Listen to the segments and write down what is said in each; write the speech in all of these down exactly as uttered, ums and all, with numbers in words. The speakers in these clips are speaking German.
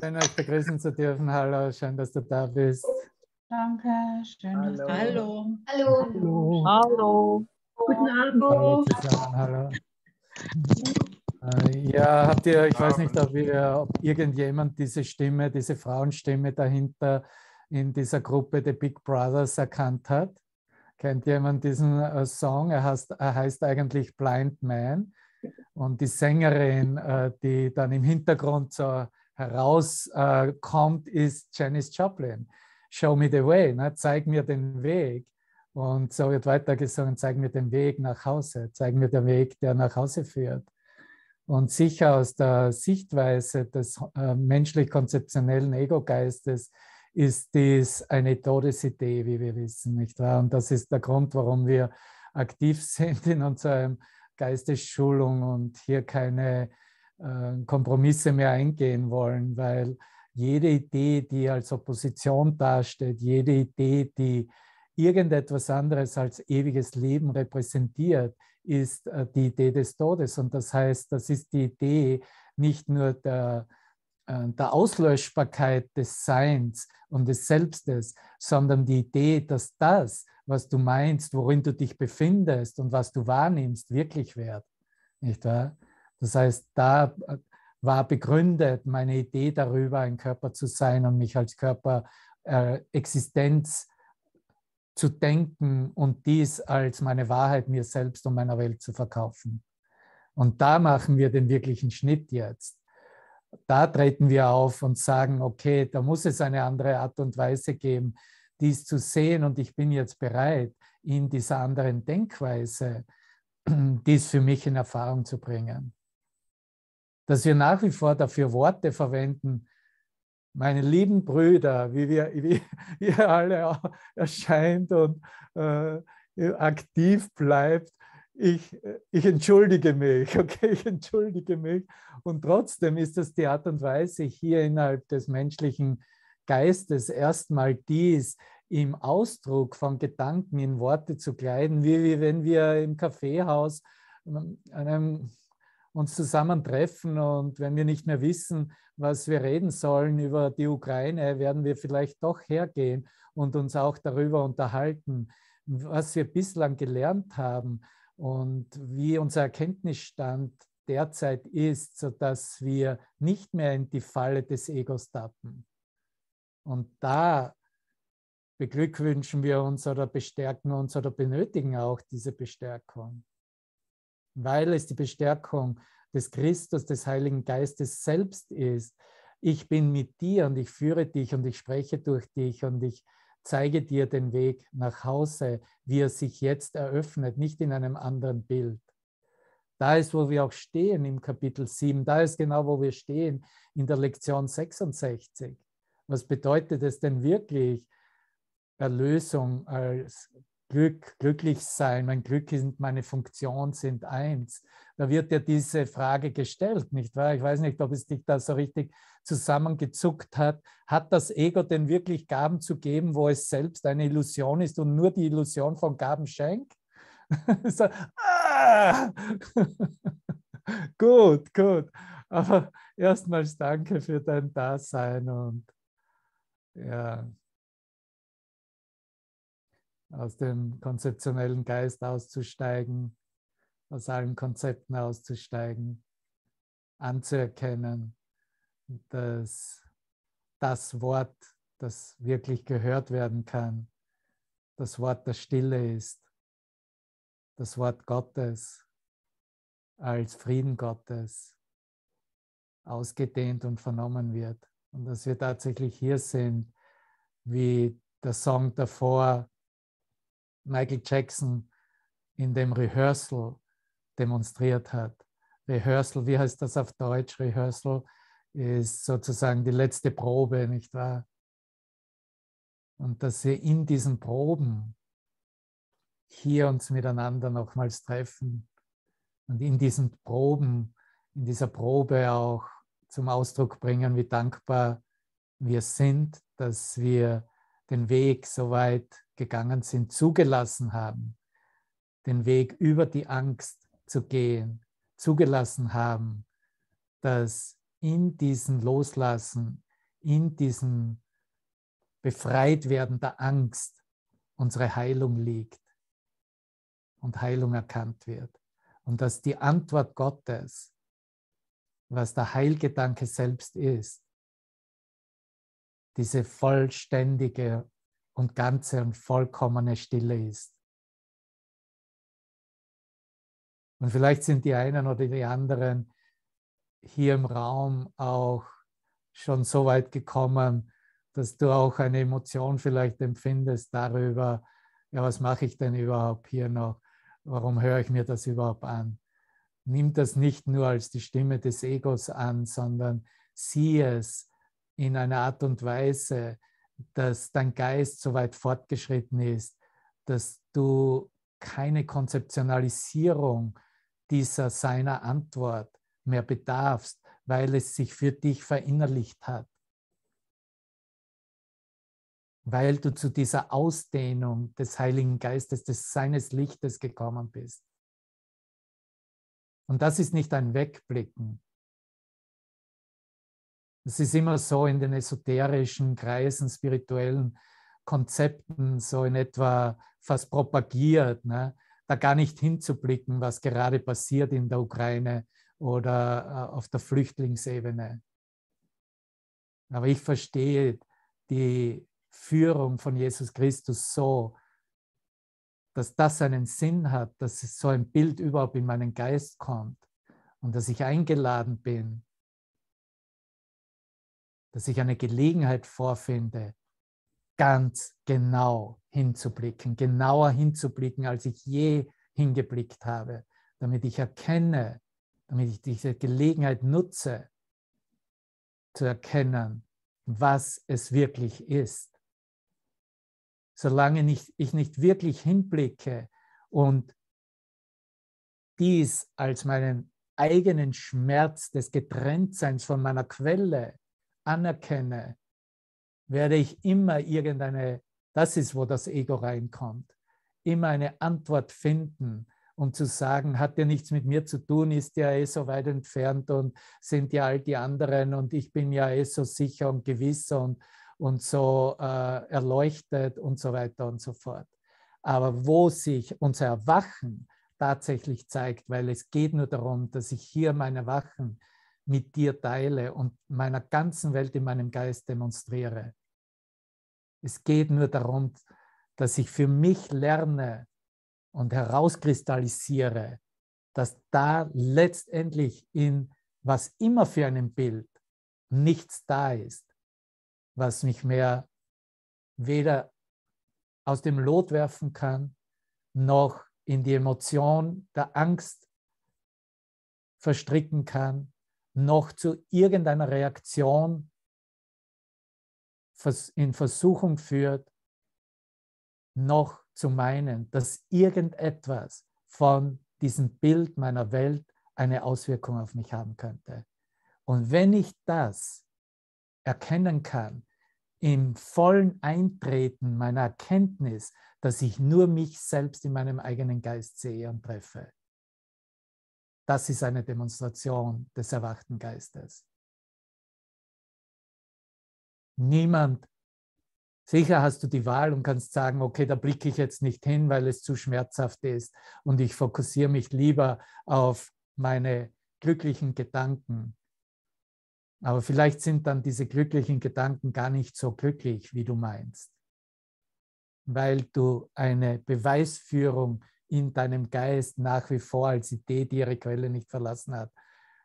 Schön, euch begrüßen zu dürfen. Hallo, schön, dass du da bist. Danke, schön, dass du Hallo. Hallo. Hallo. Hallo. Guten Abend. Hallo zusammen, hallo. Äh, Ja, habt ihr, ich weiß nicht, ob, ihr, ob irgendjemand diese Stimme, diese Frauenstimme dahinter in dieser Gruppe The Big Brothers erkannt hat? Kennt jemand diesen äh, Song? Er heißt, er heißt eigentlich Blind Man. Und die Sängerin, äh, die dann im Hintergrund so herauskommt, äh, ist Janis Joplin. Show me the way, ne? Zeig mir den Weg. Und so wird weiter gesungen, zeig mir den Weg nach Hause, zeig mir den Weg, der nach Hause führt. Und sicher aus der Sichtweise des äh, menschlich-konzeptionellen Ego-Geistes ist dies eine Todesidee, wie wir wissen, nicht wahr? Und das ist der Grund, warum wir aktiv sind in unserem Geistesschulung und hier keine äh, Kompromisse mehr eingehen wollen, weil jede Idee, die als Opposition dasteht, jede Idee, die irgendetwas anderes als ewiges Leben repräsentiert, ist äh, die Idee des Todes. Und das heißt, das ist die Idee nicht nur der, äh, der Auslöschbarkeit des Seins und des Selbstes, sondern die Idee, dass das, was du meinst, worin du dich befindest und was du wahrnimmst, wirklich wird. Nicht wahr? Das heißt, da war begründet meine Idee darüber, ein Körper zu sein und mich als Körper äh, Existenz zu denken und dies als meine Wahrheit mir selbst und meiner Welt zu verkaufen. Und da machen wir den wirklichen Schnitt jetzt. Da treten wir auf und sagen, okay, da muss es eine andere Art und Weise geben, dies zu sehen, und ich bin jetzt bereit, in dieser anderen Denkweise dies für mich in Erfahrung zu bringen. Dass wir nach wie vor dafür Worte verwenden, meine lieben Brüder, wie, wir, wie ihr alle erscheint und äh, aktiv bleibt, ich, ich entschuldige mich, okay, ich entschuldige mich. Und trotzdem ist das die Art und Weise, hier innerhalb des menschlichen Geistes erstmal dies im Ausdruck von Gedanken in Worte zu kleiden, wie, wie wenn wir im Kaffeehaus einem, uns zusammentreffen, und wenn wir nicht mehr wissen, was wir reden sollen über die Ukraine, werden wir vielleicht doch hergehen und uns auch darüber unterhalten, was wir bislang gelernt haben und wie unser Erkenntnisstand derzeit ist, sodass wir nicht mehr in die Falle des Egos tappen. Und da beglückwünschen wir uns oder bestärken uns oder benötigen auch diese Bestärkung, weil es die Bestärkung des Christus, des Heiligen Geistes selbst ist. Ich bin mit dir und ich führe dich und ich spreche durch dich und ich zeige dir den Weg nach Hause, wie er sich jetzt eröffnet, nicht in einem anderen Bild. Da ist, wo wir auch stehen im Kapitel sieben, da ist genau, wo wir stehen in der Lektion sechsundsechzig. Was bedeutet es denn wirklich, Erlösung als Glück, glücklich sein, mein Glück und meine Funktion sind eins. Da wird ja diese Frage gestellt, nicht wahr? Ich weiß nicht, ob es dich da so richtig zusammengezuckt hat. Hat das Ego denn wirklich Gaben zu geben, wo es selbst eine Illusion ist und nur die Illusion von Gaben schenkt? So, ah! Gut, gut. Aber erstmals danke für dein Dasein und ja, aus dem konzeptionellen Geist auszusteigen, aus allen Konzepten auszusteigen, anzuerkennen, dass das Wort, das wirklich gehört werden kann, das Wort der Stille ist, das Wort Gottes als Frieden Gottes ausgedehnt und vernommen wird. Und dass wir tatsächlich hier sind, wie der Song davor Michael Jackson in dem Rehearsal demonstriert hat. Rehearsal, wie heißt das auf Deutsch? Rehearsal ist sozusagen die letzte Probe, nicht wahr? Und dass wir in diesen Proben hier uns miteinander nochmals treffen und in diesen Proben, in dieser Probe auch zum Ausdruck bringen, wie dankbar wir sind, dass wir den Weg so weit gegangen sind, zugelassen haben, den Weg über die Angst zu gehen, zugelassen haben, dass in diesem Loslassen, in diesem Befreitwerden der Angst unsere Heilung liegt und Heilung erkannt wird. Und dass die Antwort Gottes, was der Heilgedanke selbst ist, diese vollständige und ganze und vollkommene Stille ist. Und vielleicht sind die einen oder die anderen hier im Raum auch schon so weit gekommen, dass du auch eine Emotion vielleicht empfindest darüber, ja, was mache ich denn überhaupt hier noch? Warum höre ich mir das überhaupt an? Nimm das nicht nur als die Stimme des Egos an, sondern sieh es in einer Art und Weise, dass dein Geist so weit fortgeschritten ist, dass du keine Konzeptionalisierung dieser seiner Antwort mehr bedarfst, weil es sich für dich verinnerlicht hat. Weil du zu dieser Ausdehnung des Heiligen Geistes, des seines Lichtes gekommen bist. Und das ist nicht ein Wegblicken. Es ist immer so in den esoterischen Kreisen, spirituellen Konzepten, so in etwa fast propagiert, ne? Da gar nicht hinzublicken, was gerade passiert in der Ukraine oder auf der Flüchtlingsebene. Aber ich verstehe die Führung von Jesus Christus so, dass das einen Sinn hat, dass so ein Bild überhaupt in meinen Geist kommt und dass ich eingeladen bin, dass ich eine Gelegenheit vorfinde, ganz genau hinzublicken, genauer hinzublicken, als ich je hingeblickt habe, damit ich erkenne, damit ich diese Gelegenheit nutze, zu erkennen, was es wirklich ist. Solange nicht, ich nicht wirklich hinblicke und dies als meinen eigenen Schmerz des Getrenntseins von meiner Quelle anerkenne, werde ich immer irgendeine, das ist, wo das Ego reinkommt, immer eine Antwort finden, um zu sagen, hat ja nichts mit mir zu tun, ist ja eh so weit entfernt und sind ja all die anderen und ich bin ja eh so sicher und gewiss und, und so äh, erleuchtet und so weiter und so fort. Aber wo sich unser Erwachen tatsächlich zeigt, weil es geht nur darum, dass ich hier mein Erwachen mit dir teile und meiner ganzen Welt in meinem Geist demonstriere. Es geht nur darum, dass ich für mich lerne und herauskristallisiere, dass da letztendlich in was immer für einem Bild nichts da ist, was mich mehr weder aus dem Lot werfen kann, noch in die Emotion der Angst verstricken kann, noch zu irgendeiner Reaktion in Versuchung führt, noch zu meinen, dass irgendetwas von diesem Bild meiner Welt eine Auswirkung auf mich haben könnte. Und wenn ich das erkennen kann, im vollen Eintreten meiner Erkenntnis, dass ich nur mich selbst in meinem eigenen Geist sehe und treffe, das ist eine Demonstration des erwachten Geistes. Niemand, sicher hast du die Wahl und kannst sagen, okay, da blicke ich jetzt nicht hin, weil es zu schmerzhaft ist und ich fokussiere mich lieber auf meine glücklichen Gedanken. Aber vielleicht sind dann diese glücklichen Gedanken gar nicht so glücklich, wie du meinst, weil du eine Beweisführung in deinem Geist nach wie vor als Idee, die ihre Quelle nicht verlassen hat,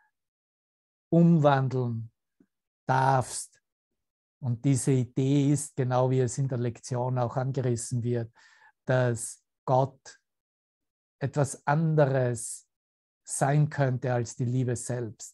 umwandeln darfst. Und diese Idee ist, genau wie es in der Lektion auch angerissen wird, dass Gott etwas anderes sein könnte als die Liebe selbst.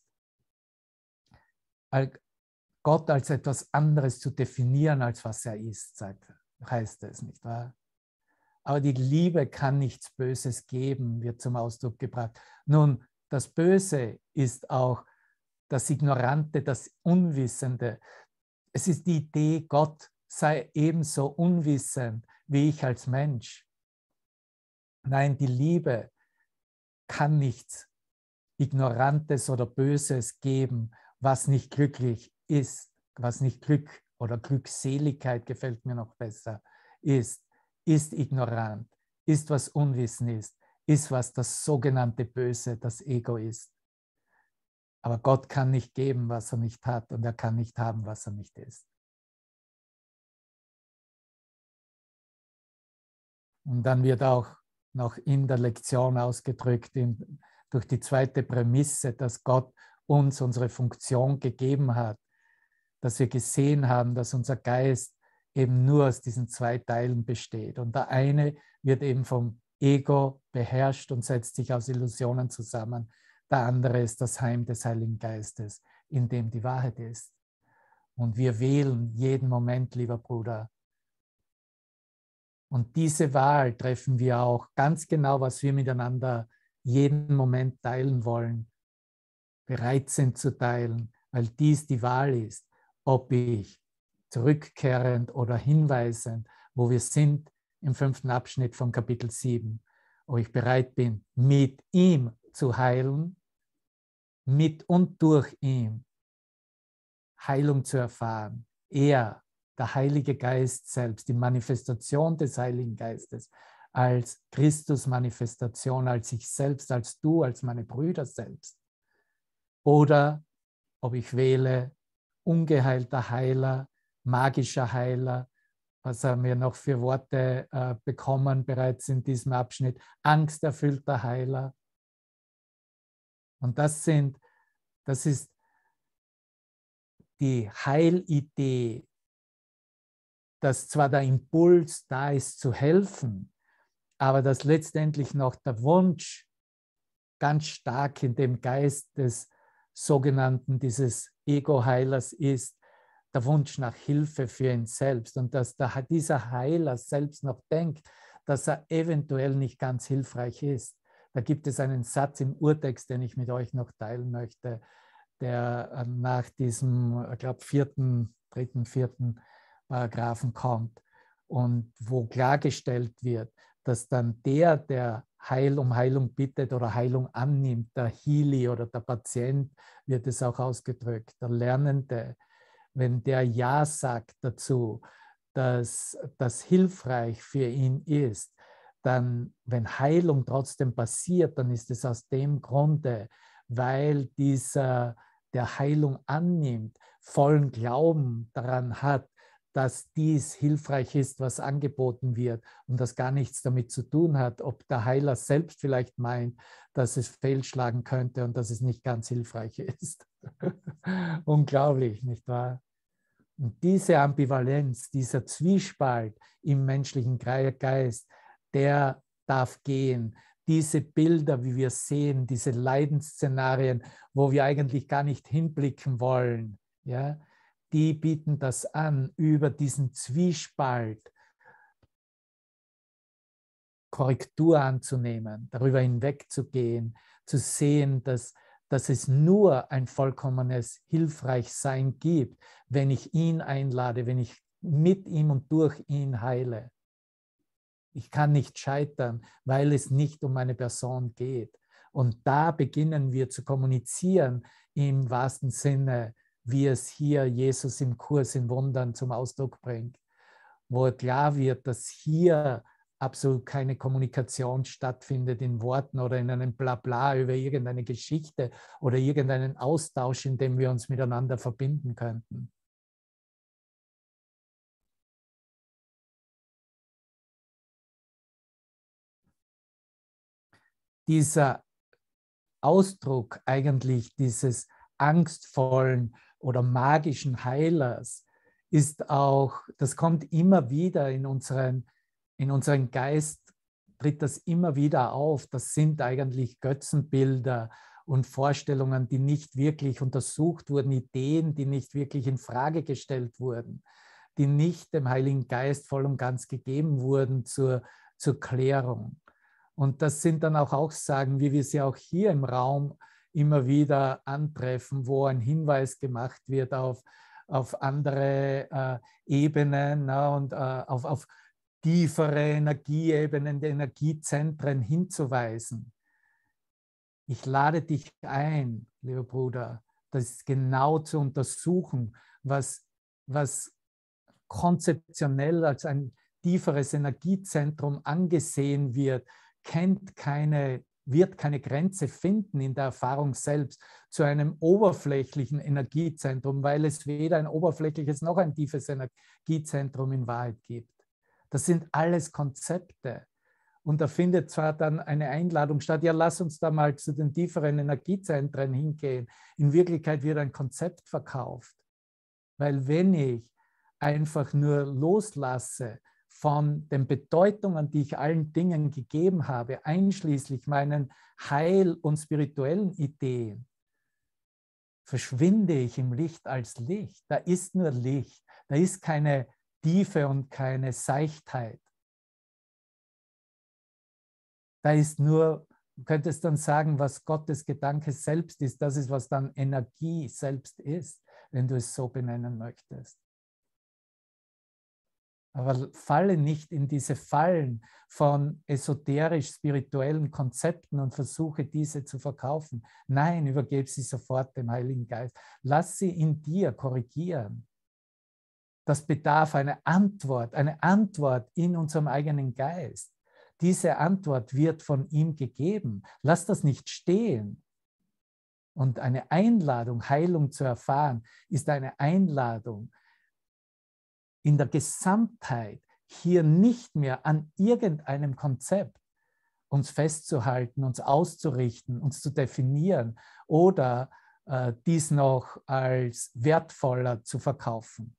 Gott als etwas anderes zu definieren, als was er ist, sagt, heißt es, nicht wahr? Aber die Liebe kann nichts Böses geben, wird zum Ausdruck gebracht. Nun, das Böse ist auch das Ignorante, das Unwissende. Es ist die Idee, Gott sei ebenso unwissend wie ich als Mensch. Nein, die Liebe kann nichts Ignorantes oder Böses geben, was nicht glücklich ist. was nicht Glück oder Glückseligkeit gefällt mir noch besser, ist, ist ignorant, ist was Unwissen ist, ist was das sogenannte Böse, das Ego ist. Aber Gott kann nicht geben, was er nicht hat, und er kann nicht haben, was er nicht ist. Und dann wird auch noch in der Lektion ausgedrückt, in, durch die zweite Prämisse, dass Gott uns unsere Funktion gegeben hat, dass wir gesehen haben, dass unser Geist eben nur aus diesen zwei Teilen besteht. Und der eine wird eben vom Ego beherrscht und setzt sich aus Illusionen zusammen. Der andere ist das Heim des Heiligen Geistes, in dem die Wahrheit ist. Und wir wählen jeden Moment, lieber Bruder. Und diese Wahl treffen wir auch ganz genau, was wir miteinander jeden Moment teilen wollen, bereit sind zu teilen, weil dies die Wahl ist, ob ich zurückkehrend oder hinweisend, wo wir sind im fünften Abschnitt von Kapitel sieben, ob ich bereit bin, mit ihm zu heilen, mit und durch ihn Heilung zu erfahren. Er, der Heilige Geist selbst, die Manifestation des Heiligen Geistes, als Christus-Manifestation, als ich selbst, als du, als meine Brüder selbst. Oder ob ich wähle, ungeheilter Heiler, magischer Heiler, was haben wir noch für Worte äh, bekommen bereits in diesem Abschnitt, angsterfüllter Heiler. Und das sind, das ist die Heilidee, dass zwar der Impuls da ist, zu helfen, aber dass letztendlich noch der Wunsch ganz stark in dem Geist des sogenannten, dieses Ego-Heilers ist, der Wunsch nach Hilfe für ihn selbst, und dass der, dieser Heiler selbst noch denkt, dass er eventuell nicht ganz hilfreich ist. Da gibt es einen Satz im Urtext, den ich mit euch noch teilen möchte, der nach diesem, ich glaube, vierten, dritten, vierten Paragraphen kommt und wo klargestellt wird, dass dann der, der Heil um Heilung bittet oder Heilung annimmt, der Healy oder der Patient, wird es auch ausgedrückt, der Lernende, wenn der Ja sagt dazu, dass das hilfreich für ihn ist, dann, wenn Heilung trotzdem passiert, dann ist es aus dem Grunde, weil dieser, der Heilung annimmt, vollen Glauben daran hat, dass dies hilfreich ist, was angeboten wird, und das gar nichts damit zu tun hat, ob der Heiler selbst vielleicht meint, dass es fehlschlagen könnte und dass es nicht ganz hilfreich ist. Unglaublich, nicht wahr? Und diese Ambivalenz, dieser Zwiespalt im menschlichen Geist, der darf gehen. Diese Bilder, wie wir sehen, diese Leidensszenarien, wo wir eigentlich gar nicht hinblicken wollen, ja, die bieten das an, über diesen Zwiespalt Korrektur anzunehmen, darüber hinwegzugehen, zu sehen, dass, dass es nur ein vollkommenes Hilfreichsein gibt, wenn ich ihn einlade, wenn ich mit ihm und durch ihn heile. Ich kann nicht scheitern, weil es nicht um meine Person geht. Und da beginnen wir zu kommunizieren im wahrsten Sinne, wie es hier Jesus im Kurs in Wundern zum Ausdruck bringt, wo klar wird, dass hier absolut keine Kommunikation stattfindet in Worten oder in einem Blabla über irgendeine Geschichte oder irgendeinen Austausch, in dem wir uns miteinander verbinden könnten. Dieser Ausdruck eigentlich dieses angstvollen oder magischen Heilers ist auch, das kommt immer wieder in unseren, in unseren Geist, tritt das immer wieder auf. Das sind eigentlich Götzenbilder und Vorstellungen, die nicht wirklich untersucht wurden, Ideen, die nicht wirklich in Frage gestellt wurden, die nicht dem Heiligen Geist voll und ganz gegeben wurden zur, zur Klärung. Und das sind dann auch Aussagen, wie wir sie auch hier im Raum immer wieder antreffen, wo ein Hinweis gemacht wird auf, auf andere äh, Ebenen, na, und äh, auf, auf tiefere Energieebenen, die Energiezentren hinzuweisen. Ich lade dich ein, lieber Bruder, das ist genau zu untersuchen, was, was konzeptionell als ein tieferes Energiezentrum angesehen wird, kennt keine, wird keine Grenze finden in der Erfahrung selbst zu einem oberflächlichen Energiezentrum, weil es weder ein oberflächliches noch ein tiefes Energiezentrum in Wahrheit gibt. Das sind alles Konzepte. Und da findet zwar dann eine Einladung statt, ja, lass uns da mal zu den tieferen Energiezentren hingehen. In Wirklichkeit wird ein Konzept verkauft. Weil wenn ich einfach nur loslasse von den Bedeutungen, die ich allen Dingen gegeben habe, einschließlich meinen Heil- und spirituellen Ideen, verschwinde ich im Licht als Licht. Da ist nur Licht, da ist keine Tiefe und keine Seichtheit. Da ist nur, du könntest dann sagen, was Gottes Gedanke selbst ist, das ist, was dann Energie selbst ist, wenn du es so benennen möchtest. Aber falle nicht in diese Fallen von esoterisch-spirituellen Konzepten und versuche, diese zu verkaufen. Nein, übergebe sie sofort dem Heiligen Geist. Lass sie in dir korrigieren. Das bedarf einer Antwort, eine Antwort in unserem eigenen Geist. Diese Antwort wird von ihm gegeben. Lass das nicht stehen. Und eine Einladung, Heilung zu erfahren, ist eine Einladung, in der Gesamtheit hier nicht mehr an irgendeinem Konzept uns festzuhalten, uns auszurichten, uns zu definieren oder äh, dies noch als wertvoller zu verkaufen.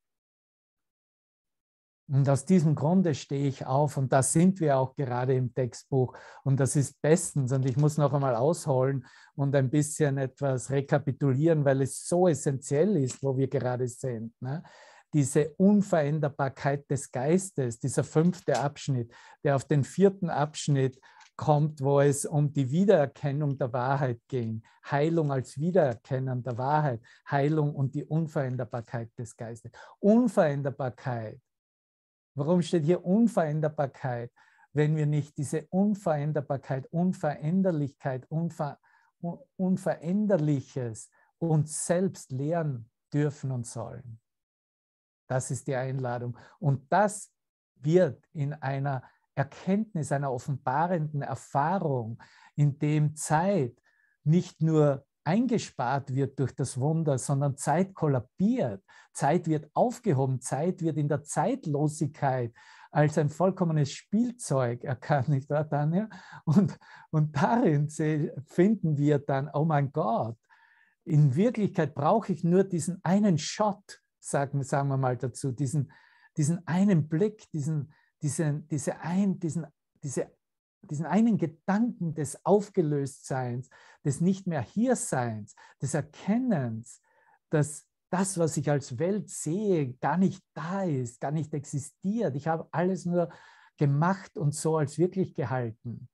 Und aus diesem Grunde stehe ich auf und da sind wir auch gerade im Textbuch und das ist bestens und ich muss noch einmal ausholen und ein bisschen etwas rekapitulieren, weil es so essentiell ist, wo wir gerade sind, ne? Diese Unveränderbarkeit des Geistes, dieser fünfte Abschnitt, der auf den vierten Abschnitt kommt, wo es um die Wiedererkennung der Wahrheit ging. Heilung als Wiedererkennen der Wahrheit, Heilung und die Unveränderbarkeit des Geistes. Unveränderbarkeit. Warum steht hier Unveränderbarkeit, wenn wir nicht diese Unveränderbarkeit, Unveränderlichkeit, Unver Unveränderliches uns selbst lehren dürfen und sollen? Das ist die Einladung. Und das wird in einer Erkenntnis, einer offenbarenden Erfahrung, in dem Zeit nicht nur eingespart wird durch das Wunder, sondern Zeit kollabiert. Zeit wird aufgehoben. Zeit wird in der Zeitlosigkeit als ein vollkommenes Spielzeug erkannt, nicht wahr, Tanja? Und, und darin finden wir dann, oh mein Gott, in Wirklichkeit brauche ich nur diesen einen Shot, sagen, sagen wir mal dazu, diesen, diesen einen Blick, diesen, diesen, diese ein, diesen, diese, diesen einen Gedanken des Aufgelöstseins, des nicht mehr Hierseins, des Erkennens, dass das, was ich als Welt sehe, gar nicht da ist, gar nicht existiert. Ich habe alles nur gemacht und so als wirklich gehalten.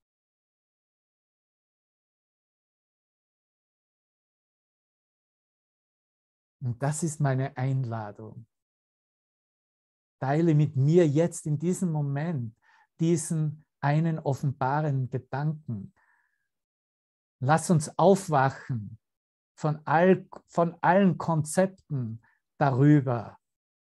Und das ist meine Einladung. Teile mit mir jetzt in diesem Moment diesen einen offenbaren Gedanken. Lass uns aufwachen von, all, von allen Konzepten darüber.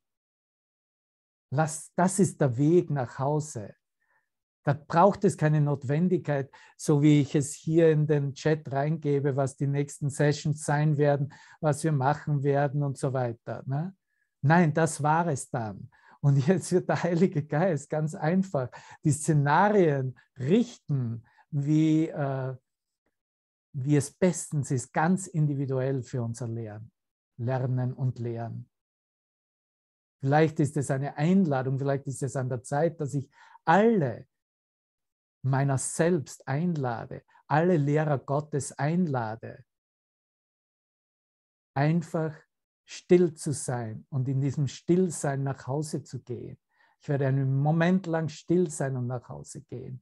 Lass, das ist der Weg nach Hause. Da braucht es keine Notwendigkeit, so wie ich es hier in den Chat reingebe, was die nächsten Sessions sein werden, was wir machen werden und so weiter. Ne? Nein, das war es dann. Und jetzt wird der Heilige Geist ganz einfach die Szenarien richten, wie, äh, wie es bestens ist, ganz individuell für unser Lernen, Lernen und Lehren. Vielleicht ist es eine Einladung, vielleicht ist es an der Zeit, dass ich alle meiner selbst einlade, alle Lehrer Gottes einlade, einfach still zu sein und in diesem Stillsein nach Hause zu gehen. Ich werde einen Moment lang still sein und nach Hause gehen.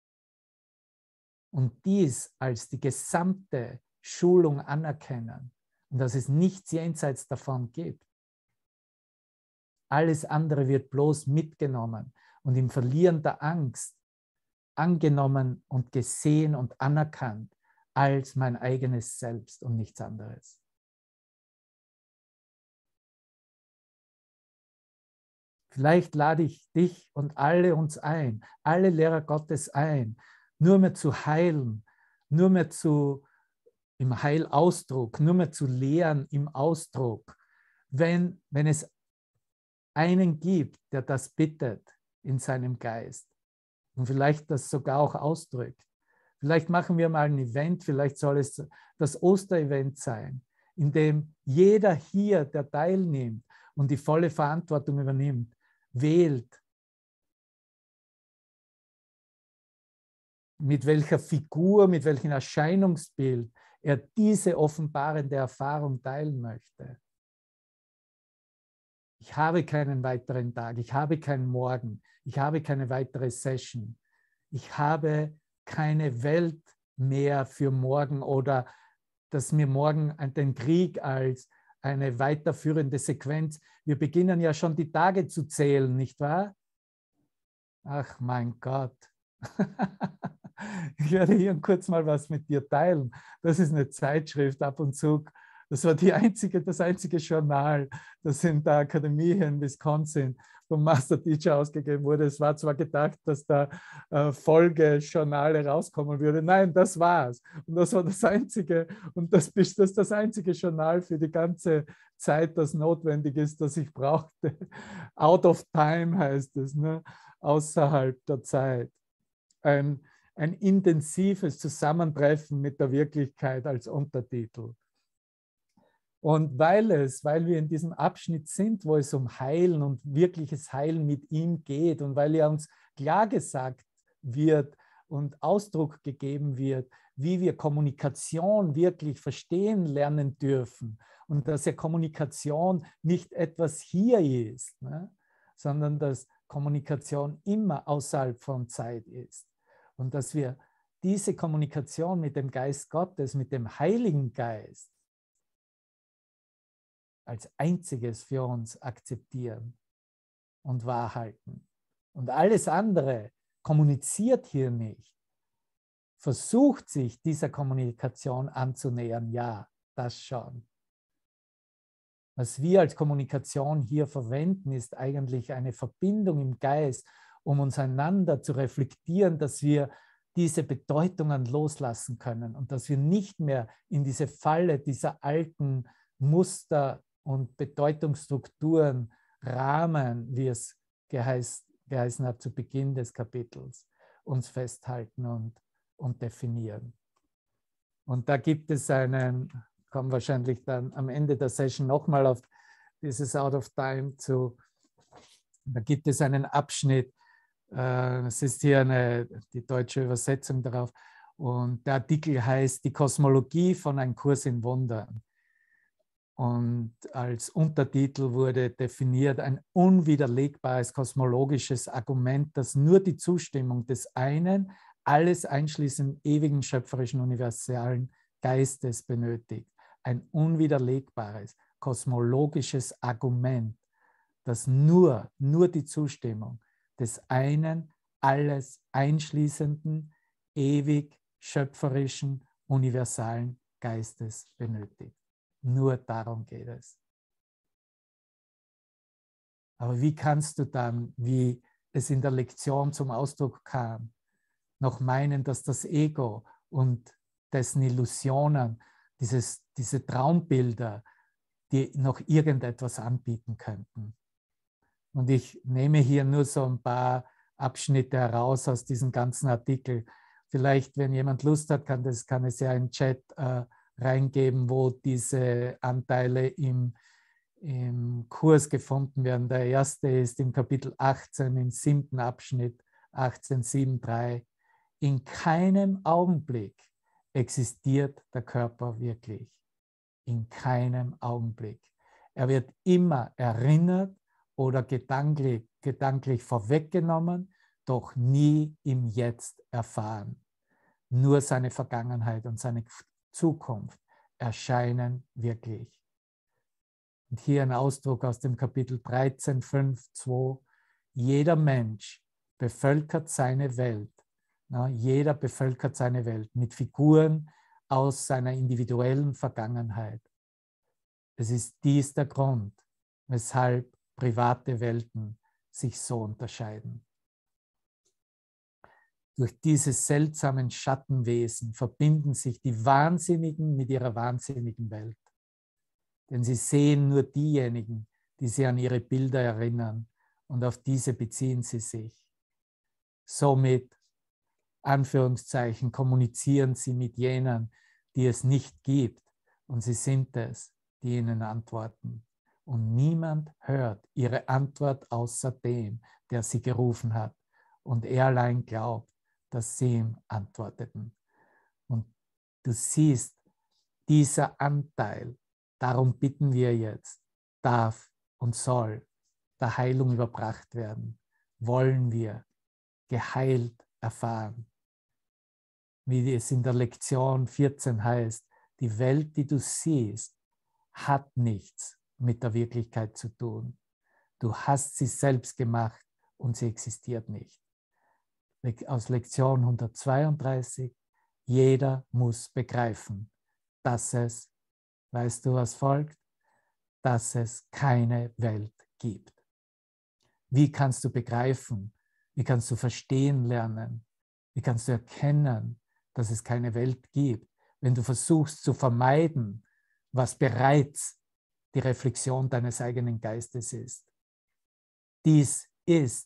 Und dies als die gesamte Schulung anerkennen und dass es nichts jenseits davon gibt. Alles andere wird bloß mitgenommen und im Verlieren der Angst angenommen und gesehen und anerkannt als mein eigenes Selbst und nichts anderes. Vielleicht lade ich dich und alle uns ein, alle Lehrer Gottes ein, nur mehr zu heilen, nur mehr zu, im Heilausdruck, nur mehr zu lehren im Ausdruck. Wenn, wenn es einen gibt, der das bittet in seinem Geist und vielleicht das sogar auch ausdrückt. Vielleicht machen wir mal ein Event, vielleicht soll es das Osterevent sein, in dem jeder hier, der teilnimmt und die volle Verantwortung übernimmt, wählt, mit welcher Figur, mit welchem Erscheinungsbild er diese offenbarende Erfahrung teilen möchte. Ich habe keinen weiteren Tag, ich habe keinen Morgen, ich habe keine weitere Session, ich habe keine Welt mehr für morgen oder dass mir morgen den Krieg als eine weiterführende Sequenz, wir beginnen ja schon die Tage zu zählen, nicht wahr? Ach mein Gott. Ich werde hier kurz mal was mit dir teilen. Das ist eine Zeitschrift ab und zu. Das war die einzige, das einzige Journal, das in der Akademie hier in Wisconsin vom Master Teacher ausgegeben wurde. Es war zwar gedacht, dass da äh, Folgejournale rauskommen würde. Nein, das war's. Und das war das einzige, und das, das ist das einzige Journal für die ganze Zeit, das notwendig ist, das ich brauchte. Out of time heißt es, ne? Außerhalb der Zeit. Ein, ein intensives Zusammentreffen mit der Wirklichkeit als Untertitel. Und weil es, weil wir in diesem Abschnitt sind, wo es um Heilen und wirkliches Heilen mit ihm geht und weil er uns klar gesagt wird und Ausdruck gegeben wird, wie wir Kommunikation wirklich verstehen lernen dürfen und dass ja Kommunikation nicht etwas hier ist, ne, sondern dass Kommunikation immer außerhalb von Zeit ist und dass wir diese Kommunikation mit dem Geist Gottes, mit dem Heiligen Geist als einziges für uns akzeptieren und wahrhalten. Und alles andere kommuniziert hier nicht, versucht sich dieser Kommunikation anzunähern, ja, das schon. Was wir als Kommunikation hier verwenden, ist eigentlich eine Verbindung im Geist, um uns einander zu reflektieren, dass wir diese Bedeutungen loslassen können und dass wir nicht mehr in diese Falle dieser alten Muster und Bedeutungsstrukturen, Rahmen, wie es geheiß, geheißen hat zu Beginn des Kapitels, uns festhalten und, und definieren. Und da gibt es einen, kommen wahrscheinlich dann am Ende der Session nochmal auf dieses Out of Time zu, da gibt es einen Abschnitt, äh, es ist hier eine, die deutsche Übersetzung darauf, und der Artikel heißt Die Kosmologie von Ein Kurs in Wundern. Und als Untertitel wurde definiert ein unwiderlegbares kosmologisches Argument, das nur die Zustimmung des einen, alles einschließend ewigen schöpferischen universalen Geistes benötigt. Ein unwiderlegbares kosmologisches Argument, das nur, nur die Zustimmung des einen, alles einschließenden, ewig schöpferischen universalen Geistes benötigt. Nur darum geht es. Aber wie kannst du dann, wie es in der Lektion zum Ausdruck kam, noch meinen, dass das Ego und dessen Illusionen, dieses, diese Traumbilder, die noch irgendetwas anbieten könnten? Und ich nehme hier nur so ein paar Abschnitte heraus aus diesem ganzen Artikel. Vielleicht, wenn jemand Lust hat, kann, das, kann es ja im Chat äh, reingeben, wo diese Anteile im, im Kurs gefunden werden. Der erste ist im Kapitel achtzehn, im siebten Abschnitt, achtzehn sieben drei. In keinem Augenblick existiert der Körper wirklich. In keinem Augenblick. Er wird immer erinnert oder gedanklich, gedanklich vorweggenommen, doch nie im Jetzt erfahren. Nur seine Vergangenheit und seine Zukunft erscheinen wirklich. Und hier ein Ausdruck aus dem Kapitel dreizehn fünf zwei. Jeder Mensch bevölkert seine Welt. Na, jeder bevölkert seine Welt mit Figuren aus seiner individuellen Vergangenheit. Es ist dies der Grund, weshalb private Welten sich so unterscheiden. Durch diese seltsamen Schattenwesen verbinden sich die Wahnsinnigen mit ihrer wahnsinnigen Welt. Denn sie sehen nur diejenigen, die sie an ihre Bilder erinnern, und auf diese beziehen sie sich. Somit, Anführungszeichen, kommunizieren sie mit jenen, die es nicht gibt, und sie sind es, die ihnen antworten. Und niemand hört ihre Antwort außer dem, der sie gerufen hat. Und er allein glaubt, dass sie ihm antworteten. Und du siehst, dieser Anteil, darum bitten wir jetzt, darf und soll der Heilung überbracht werden. Wollen wir geheilt erfahren. Wie es in der Lektion vierzehn heißt, die Welt, die du siehst, hat nichts mit der Wirklichkeit zu tun. Du hast sie selbst gemacht und sie existiert nicht. Aus Lektion hundertzweiunddreißig, jeder muss begreifen, dass es, weißt du, was folgt? Dass es keine Welt gibt. Wie kannst du begreifen? Wie kannst du verstehen lernen? Wie kannst du erkennen, dass es keine Welt gibt, wenn du versuchst zu vermeiden, was bereits die Reflexion deines eigenen Geistes ist? Dies ist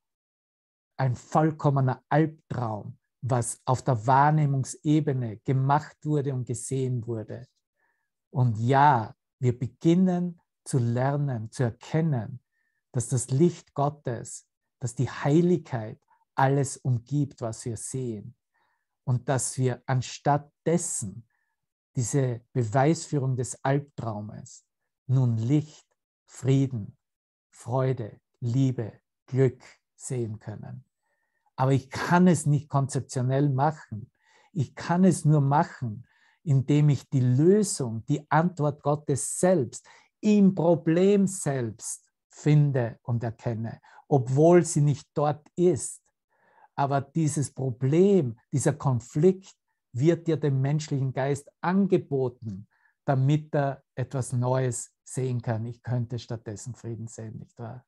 ein vollkommener Albtraum, was auf der Wahrnehmungsebene gemacht wurde und gesehen wurde. Und ja, wir beginnen zu lernen, zu erkennen, dass das Licht Gottes, dass die Heiligkeit alles umgibt, was wir sehen. Und dass wir anstatt dessen diese Beweisführung des Albtraumes nun Licht, Frieden, Freude, Liebe, Glück sehen können. Aber ich kann es nicht konzeptionell machen. Ich kann es nur machen, indem ich die Lösung, die Antwort Gottes selbst, im Problem selbst finde und erkenne, obwohl sie nicht dort ist. Aber dieses Problem, dieser Konflikt wird dir dem menschlichen Geist angeboten, damit er etwas Neues sehen kann. Ich könnte stattdessen Frieden sehen, nicht wahr?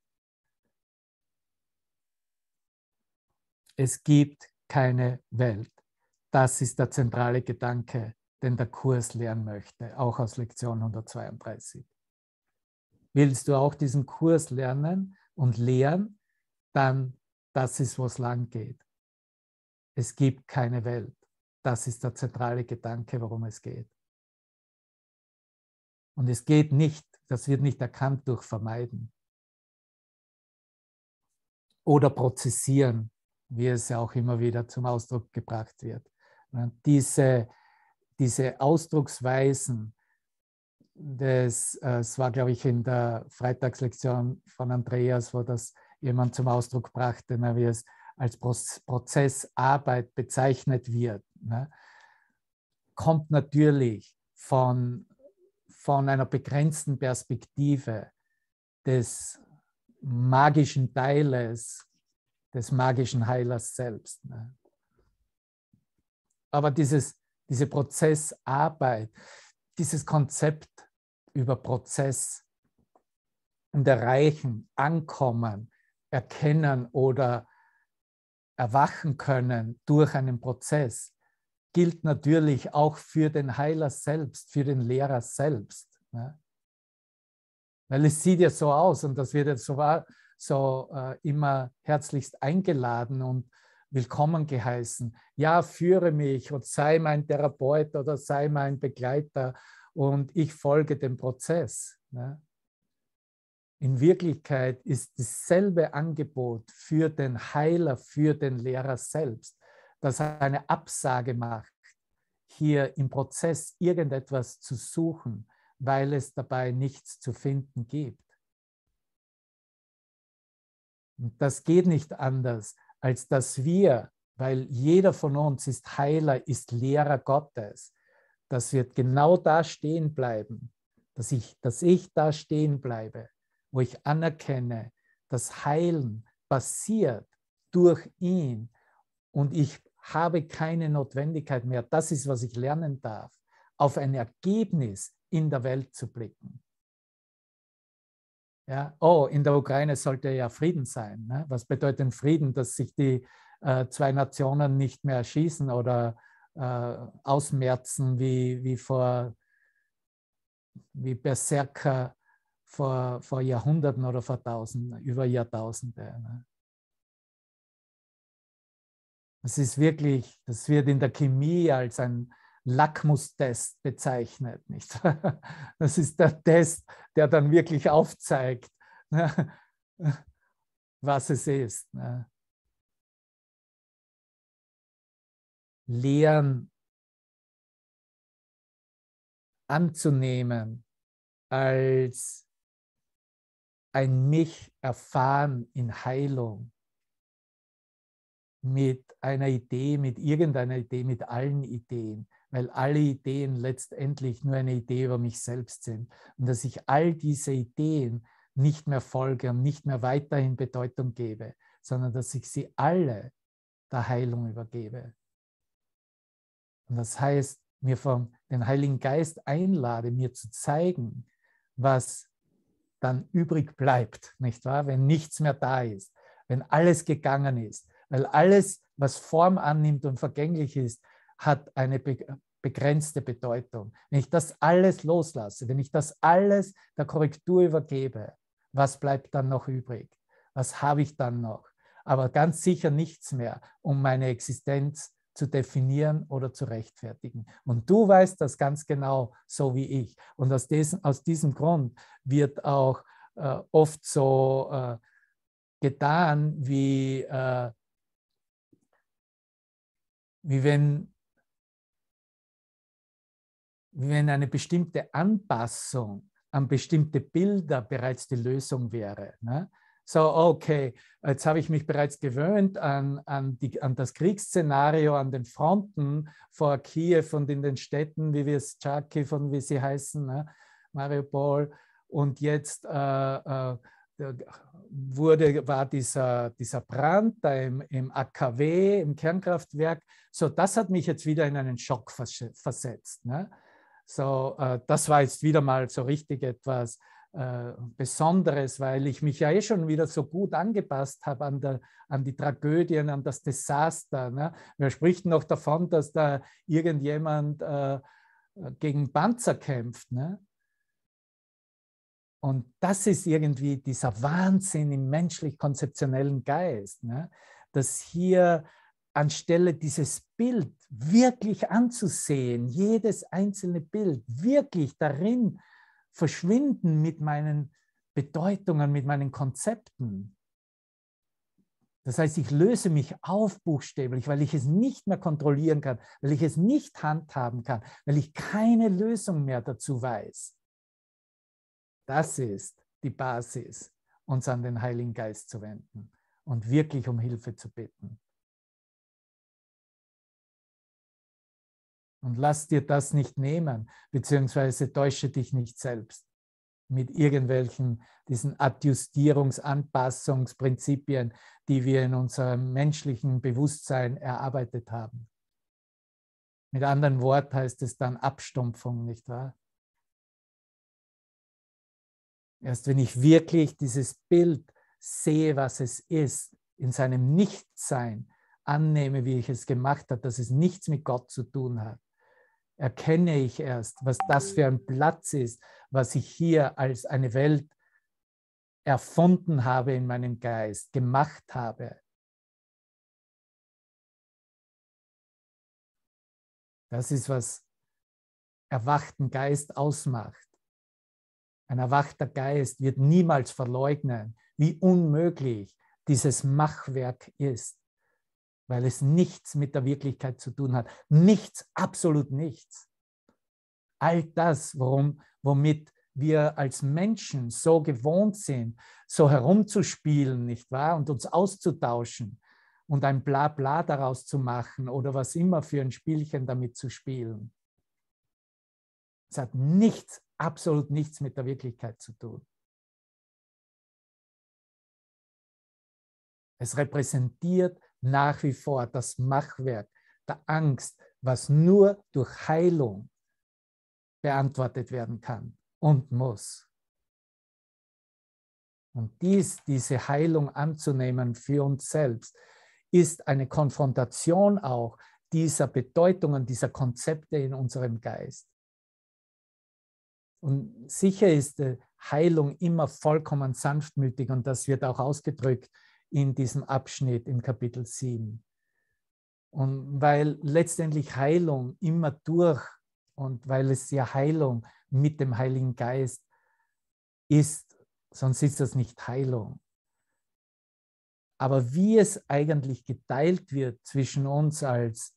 Es gibt keine Welt. Das ist der zentrale Gedanke, den der Kurs lehren möchte, auch aus Lektion hundertzweiunddreißig. Willst du auch diesen Kurs lernen und lehren, dann das ist, wo es lang geht. Es gibt keine Welt. Das ist der zentrale Gedanke, worum es geht. Und es geht nicht, das wird nicht erkannt durch Vermeiden oder Prozessieren, wie es ja auch immer wieder zum Ausdruck gebracht wird. Diese, diese Ausdrucksweisen, das, es war, glaube ich, in der Freitagslektion von Andreas, wo das jemand zum Ausdruck brachte, wie es als Prozessarbeit bezeichnet wird, ne, kommt natürlich von, von einer begrenzten Perspektive des magischen Teiles, des magischen Heilers selbst. Ne. Aber dieses, diese Prozessarbeit, dieses Konzept über Prozess und Erreichen, Ankommen, Erkennen oder erwachen können durch einen Prozess, gilt natürlich auch für den Heiler selbst, für den Lehrer selbst. Ne? Weil es sieht ja so aus und das wird jetzt so, so äh, immer herzlichst eingeladen und willkommen geheißen. Ja, führe mich und sei mein Therapeut oder sei mein Begleiter und ich folge dem Prozess. Ne? In Wirklichkeit ist dasselbe Angebot für den Heiler, für den Lehrer selbst, dass er eine Absage macht, hier im Prozess irgendetwas zu suchen, weil es dabei nichts zu finden gibt. Und das geht nicht anders, als dass wir, weil jeder von uns ist Heiler, ist Lehrer Gottes, dass wir genau da stehen bleiben, dass ich, dass ich da stehen bleibe, wo ich anerkenne, dass Heilen passiert durch ihn und ich habe keine Notwendigkeit mehr, das ist, was ich lernen darf, auf ein Ergebnis in der Welt zu blicken. Ja? Oh, in der Ukraine sollte ja Frieden sein. Ne? Was bedeutet Frieden? Dass sich die äh, zwei Nationen nicht mehr schießen oder äh, ausmerzen wie, wie, vor, wie Berserker vor, vor Jahrhunderten oder vor Tausenden, über Jahrtausende. Ne? Das ist wirklich, das wird in der Chemie als ein Lackmustest bezeichnet. Nicht? Das ist der Test, der dann wirklich aufzeigt, was es ist. Lehren anzunehmen als ein Mich erfahren in Heilung mit einer Idee, mit irgendeiner Idee, mit allen Ideen, weil alle Ideen letztendlich nur eine Idee über mich selbst sind und dass ich all diese Ideen nicht mehr folge und nicht mehr weiterhin Bedeutung gebe, sondern dass ich sie alle der Heilung übergebe. Und das heißt, mir vom den Heiligen Geist einlade, mir zu zeigen, was dann übrig bleibt, nicht wahr? Wenn nichts mehr da ist, wenn alles gegangen ist, weil alles, was Form annimmt und vergänglich ist, hat eine begrenzte Bedeutung. Wenn ich das alles loslasse, wenn ich das alles der Korrektur übergebe, was bleibt dann noch übrig? Was habe ich dann noch? Aber ganz sicher nichts mehr, um meine Existenz zu definieren oder zu rechtfertigen. Und du weißt das ganz genau, so wie ich. Und aus, diesem, aus diesem Grund wird auch äh, oft so äh, getan, wie, äh, wie, wenn, wie wenn eine bestimmte Anpassung an bestimmte Bilder bereits die Lösung wäre. Ne? So, okay, jetzt habe ich mich bereits gewöhnt an, an, die, an das Kriegsszenario an den Fronten vor Kiew und in den Städten, wie wir es Charkiw und wie sie heißen, ne? Mariupol. Und jetzt äh, äh, wurde, war dieser, dieser Brand da im, im A K W, im Kernkraftwerk. So, das hat mich jetzt wieder in einen Schock vers versetzt. Ne? So, äh, das war jetzt wieder mal so richtig etwas äh, Besonderes, weil ich mich ja eh schon wieder so gut angepasst habe an, der, an die Tragödien, an das Desaster. Ne? Wer spricht noch davon, dass da irgendjemand äh, gegen Panzer kämpft? Ne? Und das ist irgendwie dieser Wahnsinn im menschlich-konzeptionellen Geist, ne? Dass hier anstelle dieses Bild wirklich anzusehen, jedes einzelne Bild wirklich darin verschwinden mit meinen Bedeutungen, mit meinen Konzepten. Das heißt, ich löse mich auf buchstäblich, weil ich es nicht mehr kontrollieren kann, weil ich es nicht handhaben kann, weil ich keine Lösung mehr dazu weiß. Das ist die Basis, uns an den Heiligen Geist zu wenden und wirklich um Hilfe zu bitten. Und lass dir das nicht nehmen, beziehungsweise täusche dich nicht selbst mit irgendwelchen diesen Adjustierungs-, Anpassungsprinzipien, die wir in unserem menschlichen Bewusstsein erarbeitet haben. Mit anderen Worten heißt es dann Abstumpfung, nicht wahr? Erst wenn ich wirklich dieses Bild sehe, was es ist, in seinem Nichtsein annehme, wie ich es gemacht habe, dass es nichts mit Gott zu tun hat, erkenne ich erst, was das für ein Platz ist, was ich hier als eine Welt erfunden habe in meinem Geist, gemacht habe. Das ist, was erwachten Geist ausmacht. Ein erwachter Geist wird niemals verleugnen, wie unmöglich dieses Machwerk ist, weil es nichts mit der Wirklichkeit zu tun hat. Nichts, absolut nichts. All das, worum, womit wir als Menschen so gewohnt sind, so herumzuspielen, nicht wahr? Und uns auszutauschen und ein Blabla daraus zu machen oder was immer für ein Spielchen damit zu spielen. Es hat nichts, absolut nichts mit der Wirklichkeit zu tun. Es repräsentiert nach wie vor das Machwerk der Angst, was nur durch Heilung beantwortet werden kann und muss. Und dies, diese Heilung anzunehmen für uns selbst, ist eine Konfrontation auch dieser Bedeutungen, dieser Konzepte in unserem Geist. Und sicher ist die Heilung immer vollkommen sanftmütig und das wird auch ausgedrückt in diesem Abschnitt im Kapitel sieben. Und weil letztendlich Heilung immer durch und weil es ja Heilung mit dem Heiligen Geist ist, sonst ist das nicht Heilung. Aber wie es eigentlich geteilt wird zwischen uns als,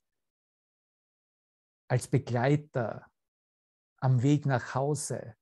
als Begleiter am Weg nach Hause,